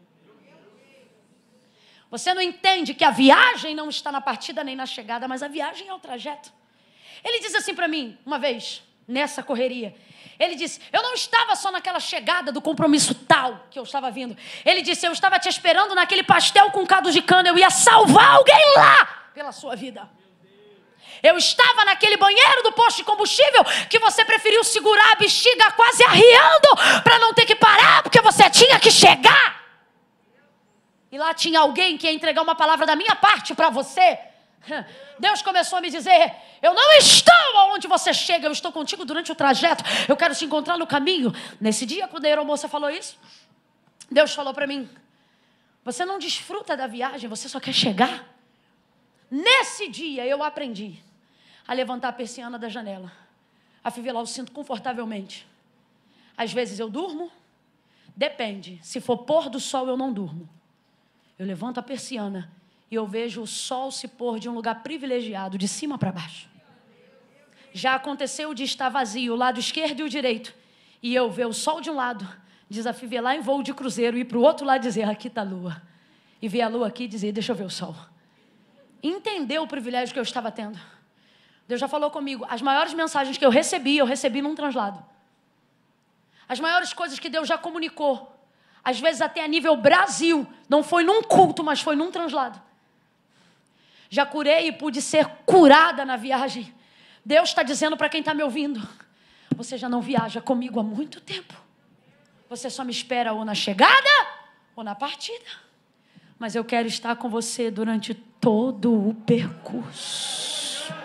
Você não entende que a viagem não está na partida nem na chegada, mas a viagem é o trajeto. Ele disse assim para mim, uma vez, nessa correria, ele disse, eu não estava só naquela chegada do compromisso tal que eu estava vindo. Ele disse, eu estava te esperando naquele pastel com caldo de cana, eu ia salvar alguém lá pela sua vida. Eu estava naquele banheiro do posto de combustível que você preferiu segurar a bexiga quase arriando para não ter que parar, porque você tinha que chegar. E lá tinha alguém que ia entregar uma palavra da minha parte para você. Deus começou a me dizer, eu não estou onde você chega, eu estou contigo durante o trajeto, eu quero te encontrar no caminho. Nesse dia, quando a aeromoça falou isso, Deus falou para mim, você não desfruta da viagem, você só quer chegar. Nesse dia, eu aprendi a levantar a persiana da janela, a fivelar o cinto confortavelmente. Às vezes eu durmo, depende, se for pôr do sol eu não durmo. Eu levanto a persiana e eu vejo o sol se pôr de um lugar privilegiado, de cima para baixo. Já aconteceu de estar vazio, o lado esquerdo e o direito, e eu ver o sol de um lado, desafivelar em voo de cruzeiro, e ir para o outro lado dizer, aqui está a lua. E ver a lua aqui e dizer, deixa eu ver o sol. Entender o privilégio que eu estava tendo. Deus já falou comigo, as maiores mensagens que eu recebi num translado. As maiores coisas que Deus já comunicou, às vezes até a nível Brasil, não foi num culto, mas foi num translado. Já curei e pude ser curada na viagem. Deus está dizendo para quem está me ouvindo, você já não viaja comigo há muito tempo. Você só me espera ou na chegada ou na partida. Mas eu quero estar com você durante todo o percurso.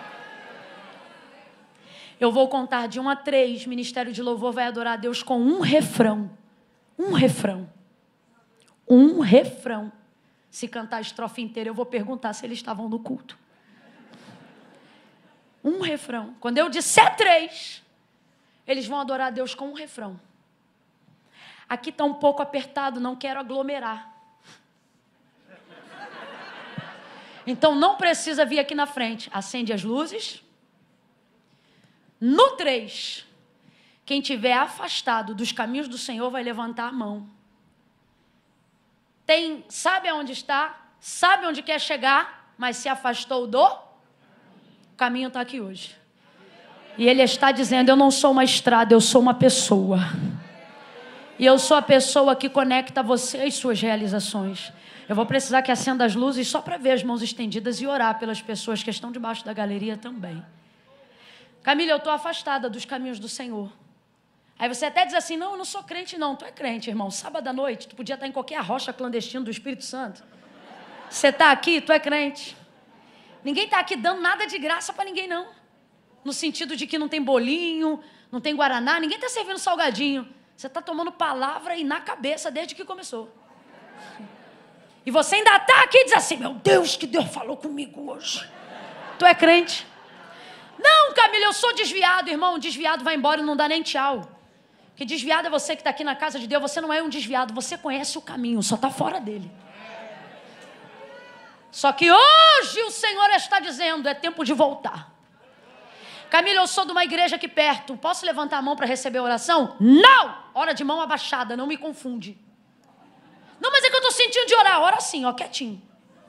Eu vou contar de 1 a 3, Ministério de Louvor vai adorar a Deus com um refrão. Um refrão. Um refrão. Se cantar a estrofe inteira, eu vou perguntar se eles estavam no culto. Um refrão. Quando eu disser 3, eles vão adorar a Deus com um refrão. Aqui está um pouco apertado, não quero aglomerar. Então não precisa vir aqui na frente. Acende as luzes. No 3, quem estiver afastado dos caminhos do Senhor vai levantar a mão. Sabe aonde está, sabe onde quer chegar, mas se afastou do caminho, está aqui hoje. E Ele está dizendo, eu não sou uma estrada, eu sou uma pessoa. E eu sou a pessoa que conecta você às suas realizações. Eu vou precisar que acenda as luzes só para ver as mãos estendidas e orar pelas pessoas que estão debaixo da galeria também. Camila, eu estou afastada dos caminhos do Senhor. Aí você até diz assim, não, eu não sou crente não. Tu é crente, irmão. Sábado à noite, tu podia estar em qualquer rocha clandestina do Espírito Santo. Você está aqui, tu é crente. Ninguém está aqui dando nada de graça para ninguém, não. No sentido de que não tem bolinho, não tem guaraná, ninguém está servindo salgadinho. Você está tomando palavra e na cabeça desde que começou. E você ainda está aqui e diz assim, meu Deus, que Deus falou comigo hoje. Tu é crente? Não, Camila, eu sou desviado, irmão. Desviado vai embora e não dá nem tchau. Que desviado é você que está aqui na casa de Deus. Você não é um desviado, você conhece o caminho, só está fora dele. Só que hoje o Senhor está dizendo, é tempo de voltar. Camila, eu sou de uma igreja aqui perto. Posso levantar a mão para receber a oração? Não! Hora de mão abaixada, não me confunde. Não, mas é que eu estou sentindo de orar. Ora assim, ó, quietinho.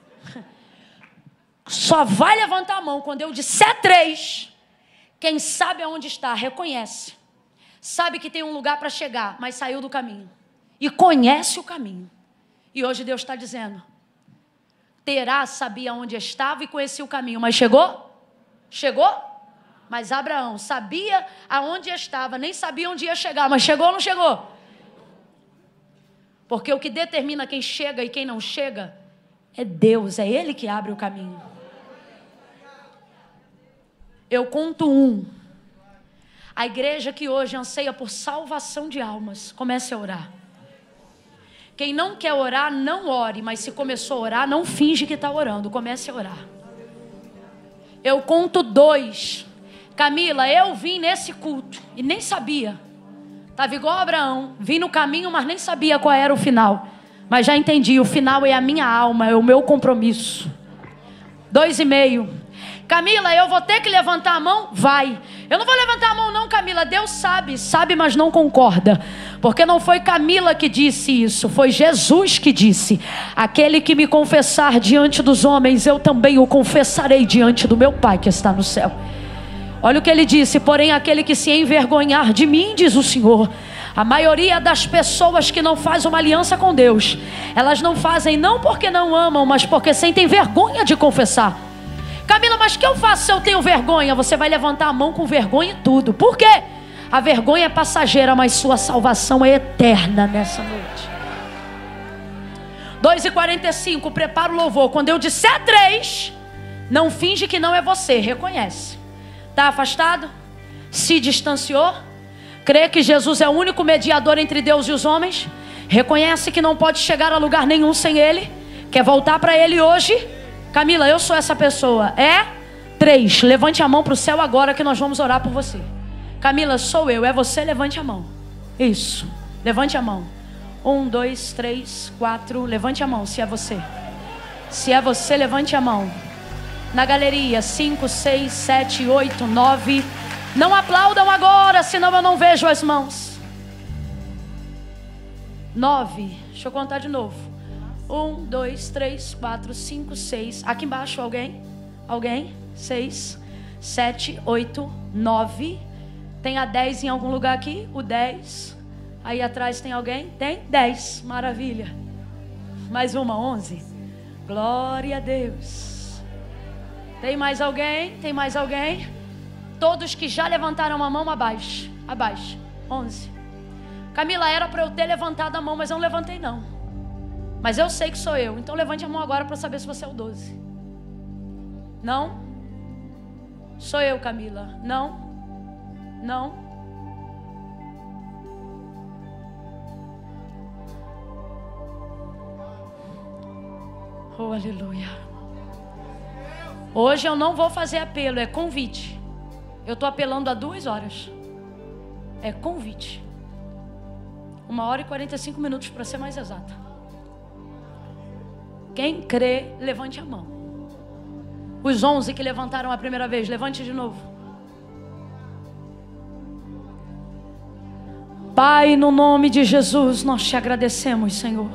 Só vai levantar a mão quando eu disser 3. Quem sabe aonde está, reconhece. sabe que tem um lugar para chegar, mas saiu do caminho. E conhece o caminho. E hoje Deus está dizendo, Terá sabia onde estava e conhecia o caminho, mas chegou? Chegou? Mas Abraão sabia aonde estava, nem sabia onde ia chegar, mas chegou ou não chegou? Porque o que determina quem chega e quem não chega é Deus, é Ele que abre o caminho. Eu conto um. A igreja que hoje anseia por salvação de almas, comece a orar. Quem não quer orar, não ore, mas se começou a orar, não finge que está orando, comece a orar. Eu conto 2. Camila, eu vim nesse culto e nem sabia. Estava igual Abraão, vim no caminho, mas nem sabia qual era o final. Mas já entendi, o final é a minha alma, é o meu compromisso. 2,5. Camila, eu vou ter que levantar a mão? Vai. Eu não vou levantar a mão não, Camila. Deus sabe, mas não concorda. Porque não foi Camila que disse isso, foi Jesus que disse. Aquele que me confessar diante dos homens, eu também o confessarei diante do meu Pai que está no céu. Olha o que ele disse, porém aquele que se envergonhar de mim, diz o Senhor. A maioria das pessoas que não faz uma aliança com Deus, elas não fazem não porque não amam, mas porque sentem vergonha de confessar. Camila, mas o que eu faço se eu tenho vergonha? Você vai levantar a mão com vergonha e tudo. Por quê? A vergonha é passageira, mas sua salvação é eterna nessa noite. 2,45, prepara o louvor. Quando eu disser 3, não finge que não é você, reconhece. Está afastado? Se distanciou? Crê que Jesus é o único mediador entre Deus e os homens? Reconhece que não pode chegar a lugar nenhum sem Ele? Quer voltar para Ele hoje? Camila, eu sou essa pessoa. 3, levante a mão para o céu agora que nós vamos orar por você. Camila, sou eu, é você, levante a mão. Isso, levante a mão. 1, 2, 3, 4, levante a mão se é você. Se é você, levante a mão. Na galeria, 5, 6, 7, 8, 9. Não aplaudam agora, senão eu não vejo as mãos. 9, deixa eu contar de novo. 1, 2, 3, 4, 5, 6. Aqui embaixo, alguém? Alguém? 6, 7, 8, 9. Tem a 10 em algum lugar aqui? O 10. Aí atrás tem alguém? Tem? 10. Maravilha. Mais uma, 11. Glória a Deus. Tem mais alguém? Tem mais alguém? Todos que já levantaram a mão, abaixo. Abaixo. 11. Camila, era para eu ter levantado a mão, mas eu não levantei não. Mas eu sei que sou eu. Então levante a mão agora para saber se você é o 12. Não? Sou eu, Camila. Não? Não? Oh, aleluia. Hoje eu não vou fazer apelo, é convite. Eu estou apelando há 2 horas. É convite. 1h45 para ser mais exata. Quem crê, levante a mão. Os 11 que levantaram a primeira vez, levante de novo. Pai, no nome de Jesus, nós te agradecemos, Senhor,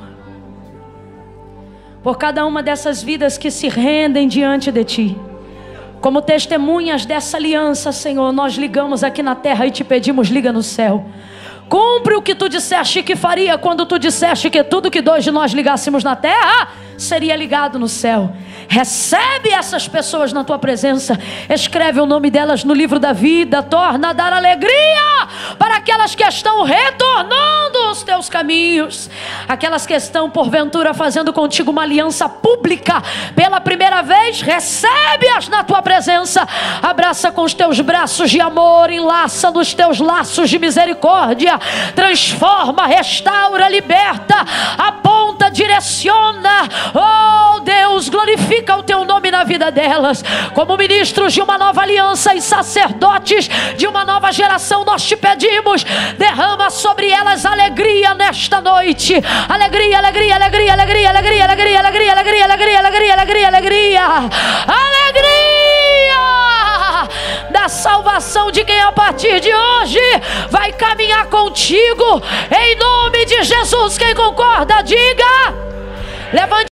por cada uma dessas vidas que se rendem diante de Ti. Como testemunhas dessa aliança, Senhor, nós ligamos aqui na terra e te pedimos, liga no céu. Cumpre o que Tu disseste que faria quando Tu disseste que tudo que 2 de nós ligássemos na terra seria ligado no céu. Recebe essas pessoas na Tua presença, escreve o nome delas no livro da vida, torna a dar alegria para aquelas que estão retornando aos Teus caminhos, aquelas que estão porventura fazendo contigo uma aliança pública pela primeira vez, recebe-as na Tua presença, abraça com os Teus braços de amor, enlaça nos Teus laços de misericórdia, transforma, restaura, liberta, aponta, direciona. Oh Deus, glorifica o Teu nome na vida delas. Como ministros de uma nova aliança e sacerdotes de uma nova geração, nós te pedimos, derrama sobre elas alegria nesta noite. Alegria, alegria, alegria, alegria, alegria, alegria, alegria, alegria, alegria, alegria, alegria, alegria, alegria da salvação de quem a partir de hoje vai caminhar contigo. Em nome de Jesus, quem concorda, diga. Levante